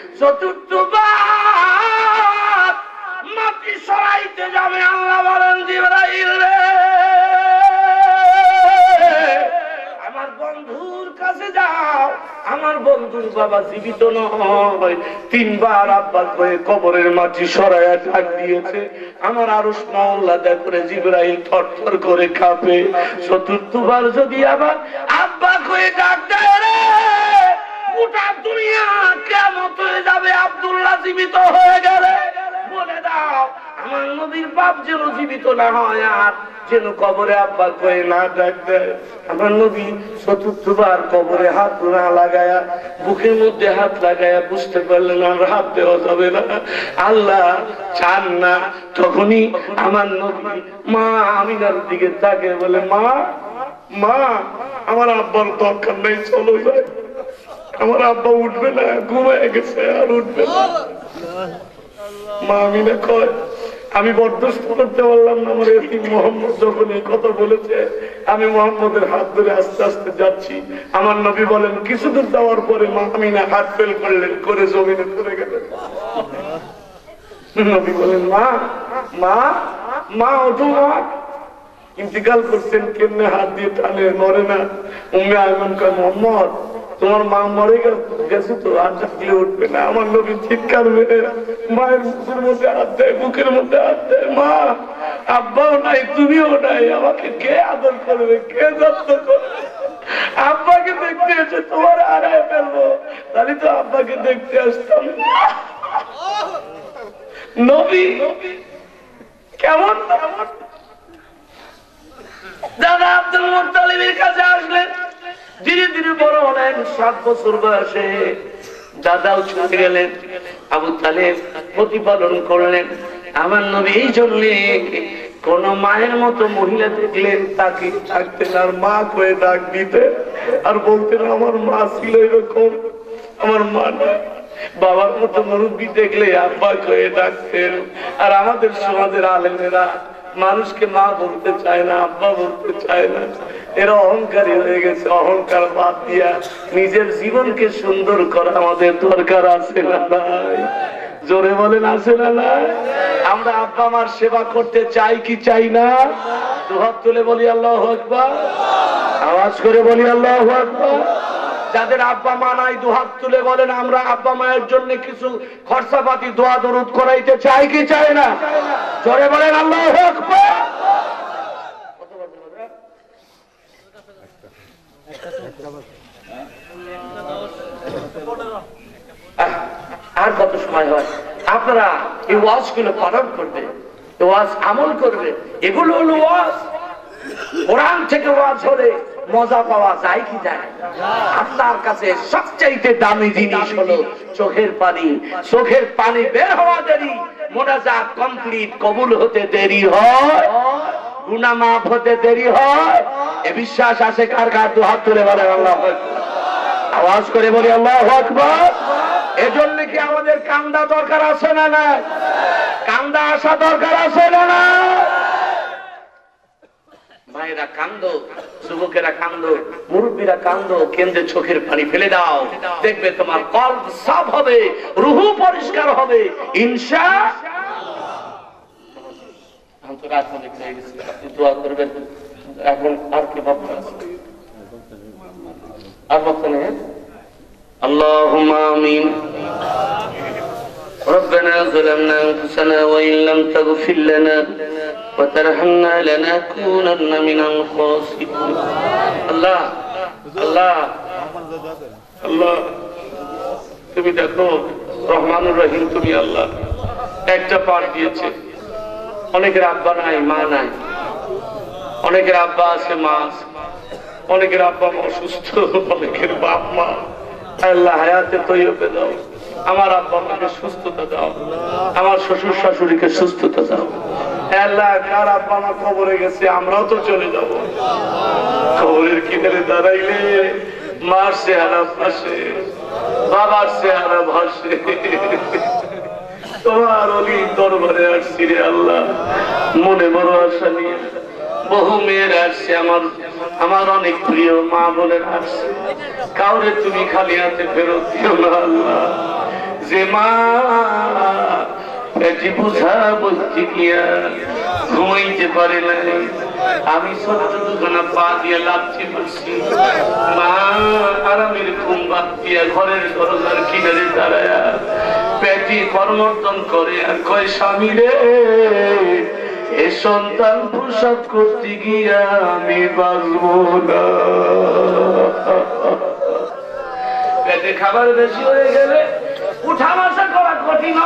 চতুর্থবার মাটি সরাইতে যাবে। আল্লাহ বলেন, জিবরাইল রে, আমার বন্ধুর কাছে যাও, আমার বন্ধুর বাবা জীবিত নয়, 3 বার আব্বা কয়ে কবরের মাটি সরাইয়া ডাক দিয়েছে। আমার আরশ মাওলা দেখে জিবরাইল থরথর করে কাঁপে। 4th বার যদি আবার আব্বা কয়ে ডাক দেয় রে, গোটা দুনিয়া কিয়ামত হয়ে যাবে। আব্দুল্লাহ জীবিত হয়ে গেলে বলে দাও আমার নবীর বাপ যেন জীবিত না হয়, আর যেন কবরে আব্বা কয়ে না ডাক দেয়। আমার নবী 4th বার কবরে হাত না লাগায়া, বুকের মধ্যে হাত লাগায়া বুঝতে পারলেন আর হাত দেওয়া যাবে না, আল্লাহ চান না। তখনই আমার নবী মা আমিনার দিকে তাকে বলে, মা মা আমার আব্বার দরকার নেই, চলো যাই, আমার আব্বা উঠবে না, ঘুমায় গেছে আর উঠবে না। মা আমিনা কয়, আমি বরদাস্ত করতে পারলাম না, আমার এতিম মোহাম্মদ যখন এই কথা বলেছে, আমি মোহাম্মদের হাত ধরে আস্তে আস্তে যাচ্ছি। আমার নবী বলেন কিছু দূর যাওয়ার পরে মা আমিনা হাত ফেল করলেন, করে জমিনে পড়ে গেলেন। নবী বলেন, মা মা মা ওঠো মা। ইন্তিকাল করছেন, কেমনে হাত দিয়ে টানে, মরে না। উম্মে আয়মান কয়, মোহাম্মদ তোমার মা মরে গেছে তো, আর ডাকলে উঠবে না। আমার নবী চিৎকার মেরে মায়ের মুখের মধ্যে হাত দেয়, বুকের মধ্যে হাত দেয়, মা আব্বাও নাই, তুমিও নাই, আমাকে কে আদর করবে, কে যত্ন করবে? আব্বাকে দেখতে এসে তোমার হারায় ফেলবো, তাহলে তো আব্বাকে দেখতে আসতাম। নবী কেমন দাদা আব্দুল মুত্তালিবের কাছে আসলেন, ধীরে ধীরে বড় হলেন। 7 বছর বয়সে দাদাও চলে গেলেন, আবু তালেব প্রতিপালন করলেন। আমার নবী এই জন্য কোন মায়ের মতো মহিলা দেখলেন তাকে ডাকতেন আর মা কয়ে ডাক দিতেন, আর বলতেন আমার মা ছিল এরকম, আমার মা না। বাবার মতো মুরব্বী দেখলে আব্বা কয়ে ডাকতেন। আর আমাদের সমাজের আলেমেরা মানুষকে মা বলতে চায় না, আব্বা বলতে চায় না, এরা অহংকারী হয়ে গেছে। অহংকার বাদ দিয়া নিজের জীবনকে সুন্দর করা আমাদের দরকার আছে না নাই? জোরে বলেন আছে না নাই? আমরা আব্বা মার সেবা করতে চাই কি চাই না? দুহাত তুলে বলি আল্লাহু আকবার, আওয়াজ করে বলি আল্লাহু আকবার। যাদের আব্বা মা নাই দুহাত তুলে বলেন আমরা আব্বা মায়ের জন্য কিছু খরচাপাতি দোয়া দরুদ করাইতে চাই কি চাই না? জোরে বলেন আল্লাহু আকবার। আর কত সময় হয়? আপনারা এই ওয়াজ গুলো পালন করবে, ওয়াজ আমল করবে, এগুলো হলো ওয়াজ। কোরআন থেকে ওয়াজ হলে মজা পাওয়া যায় কি যায়? আল্লাহর কাছে সবচাইতে দামি জিনিস হলো চোখের পানি। চোখের পানি বের হওয়া দেরি, মোনাজাত কমপ্লিট কবুল হতে দেরি হয়, গুনাহ মাফ হতে দেরি হয়। এ বিশ্বাস আছে কার কার? দুহাত তুলে বলেন আল্লাহু আকবার, আওয়াজ করে বলি আল্লাহু আকবার। এজন্য কি আমাদের কান্দা দরকার আছে না না? কান্দা আসা দরকার আছে না না? মায়েরা কান্দো, যুবকেরা কান্দো, মুরব্বীরা কান্দো, কেন্দ্রে চোখের পানি ফেলে দাও, দেখবে তোমার কলব সাফ হবে, রুহু পরিষ্কার হবে ইনশাআল্লাহ। আপনি দোয়া করবেন। এখন আর কি ভাবতে আছে? আর ভাবতে নেই? আল্লাহুম্মা আমিন। ربنا ظلمنا أنفسنا وإن لم تغفر لنا وترحمنا لنكونن من الخاسرين. আল্লাহ আল্লাহ আল্লাহ, তুমি দেখো রহমানুর রহিম, তুমি আল্লাহ। একটা পাঠ দিয়েছে, অনেকের আব্বা নাই, মা নাই, অনেকের আব্বা আছে, মা আছে, অনেকের আব্বা মা অসুস্থ, অনেকের বাপ মা। আল্লাহ হায়াতে তৈয়বে দাও, আমার আব্বা মাকে সুস্থতা দাও, আমার শ্বশুর শাশুড়িকে সুস্থতা দাও। আল্লাহ কার আব্বা মা কবরে গেছে, আমরাও তো চলে যাব। কবরের কিনারে দাঁড়াইলে মার চেহারা ভাসে, বাবার চেহারা ভাসে। তোমার অলি দরবারে আসছি রে আল্লাহ, মনে বড় আশা নিয়ে। বহু মেয়ের আসছে, আমার অনেক প্রিয় মা বোনের আসছে। কাউরে তুমি খালি হাতে ফেরত দিও না আল্লাহ। যে মা বুঝা বলছি গিয়া ঘুমাইতে পারে নাই, আমি ছোট্ট দুখানা পা দিয়ে লাথি মারছি, মা আরামের ঘুম বাদ দিয়ে ঘরের দরজার কিনারে দাঁড়ায়া পেটি কর্মর্দন করে আর কয়, স্বামী রে, এ সন্তান প্রসব করতে গিয়া আমি বাঁচবো না। পেটে খাবার বেশি হয়ে গেলে উঠা বসা করা কঠিন,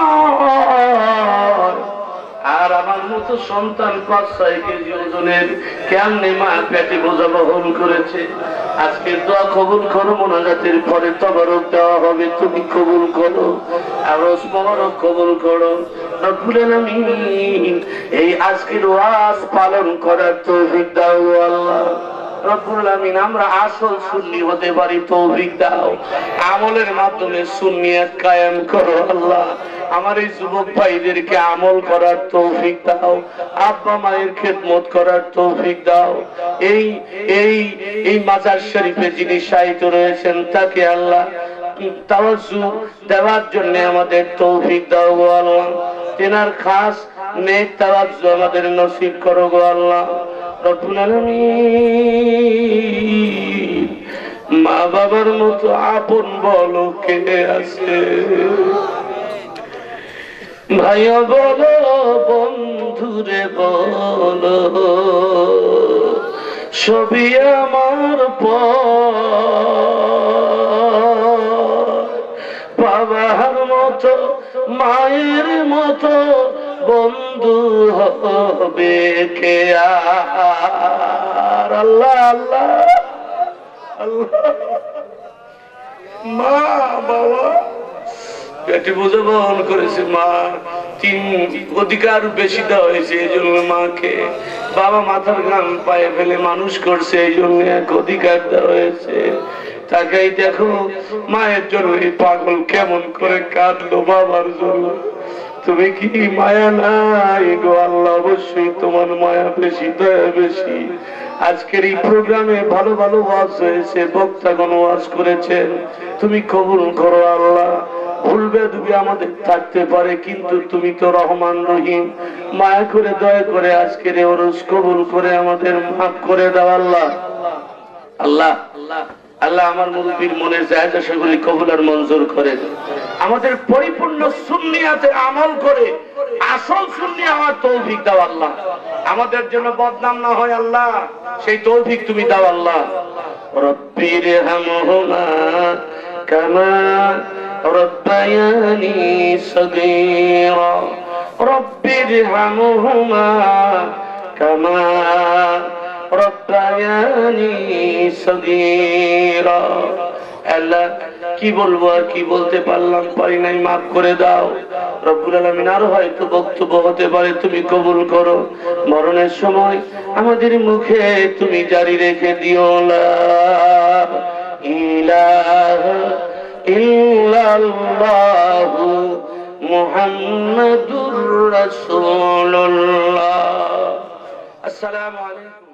আর আমার মতো সন্তান 5-6 কেজি ওজনের কেমনে মা পেটে বোঝা বহন করেছে। আজকে দোয়া কবুল করো, মোনাজাতের পরে তবারক দেওয়া হবে, তুমি কবুল করো, আর মোবারক কবুল করো রব্বুল আলামিন। এই আজকের ওয়াজ পালন করার তৌফিক দাও আল্লাহ রব্বুল আলামিন। আমরা আসল সুন্নি হতে পারি তৌফিক দাও, আমলের মাধ্যমে সুন্নিয়ত কায়েম করো আল্লাহ। আমার এই যুবক ভাইদেরকে আমল করার তৌফিক দাও, আব্বা মায়ের খেদমত করার তৌফিক দাও। এই এই এই মাজার শরীফে যিনি শায়িত রয়েছেন তাকে আল্লাহ তাওয়াজ্জু দেওয়ার জন্য আমাদের তৌফিক দাও গো আল্লাহ। তেনার খাস নেক তাওয়াজ্জু আমাদের নসিব করো গো আল্লাহ রব্বুল আলামিন। মা বাবার মতো আপন বলো কে আছে? ভাইয়া বলো, বন্ধুরে বলো, সবই আমার বাবার মতো মায়ের মতো বন্ধু হবে কে আর? আল্লাহ আল্লাহ আল্লাহ। মা বাবা পেটে বোঝা বহন করেছে, মা 3 অধিকার বেশি দেওয়া হয়েছে, এই জন্য মাকে। বাবা মাথার ঘাম পায়ে ফেলে মানুষ করছে, এই জন্য 1 অধিকার দেওয়া হয়েছে। তাকেই দেখো মায়ের জন্য এই পাগল কেমন করে কাঁদলো বাবার জন্য। তুমি কি মায়া নাই গো আল্লাহ? অবশ্যই তোমার মায়া বেশি, দয়া বেশি। আজকের এই প্রোগ্রামে ভালো ভালো ওয়াজ হয়েছে, বক্তাগণ ওয়াজ করেছেন, তুমি কবুল করো আল্লাহ। ভুলবে তুমি আমাদের থাকতে পারে, কিন্তু তুমি তো রহমান রহিম, মায়া করে দয়া করে আজকের এই ওরস কবুল করে আমাদের মাফ করে দাও আল্লাহ। আল্লাহ আল্লাহ আমার মুরব্বির মনের জায়গা সেগুলি কবুল আর মঞ্জুর করে, আমাদের পরিপূর্ণ সুন্নিয়াতে আমল করে আসল সুন্নি আমার তৌফিক দাও আল্লাহ। আমাদের জন্য বদনাম না হয় আল্লাহ, সেই তৌফিক তুমি দাও আল্লাহ। রব্বির হামহুমা কামা রব্বায়ানি সগীরা, রব্বির হামহুমা কামা রব্বায়ানি সগীরা। আল্লাহ কি বলবো আর কি বলতে পারলাম, পারি নাই, মাফ করে দাও রব্বুল আলামিন। আর হয়তো বক্তব্য হতে পারে, তুমি কবুল করো। মরণের সময় আমাদের মুখে তুমি জারি রেখে দিও লা ইলাহা ইল্লাল্লাহু মুহাম্মাদুর রাসূলুল্লাহ। আসসালামু আলাইকুম।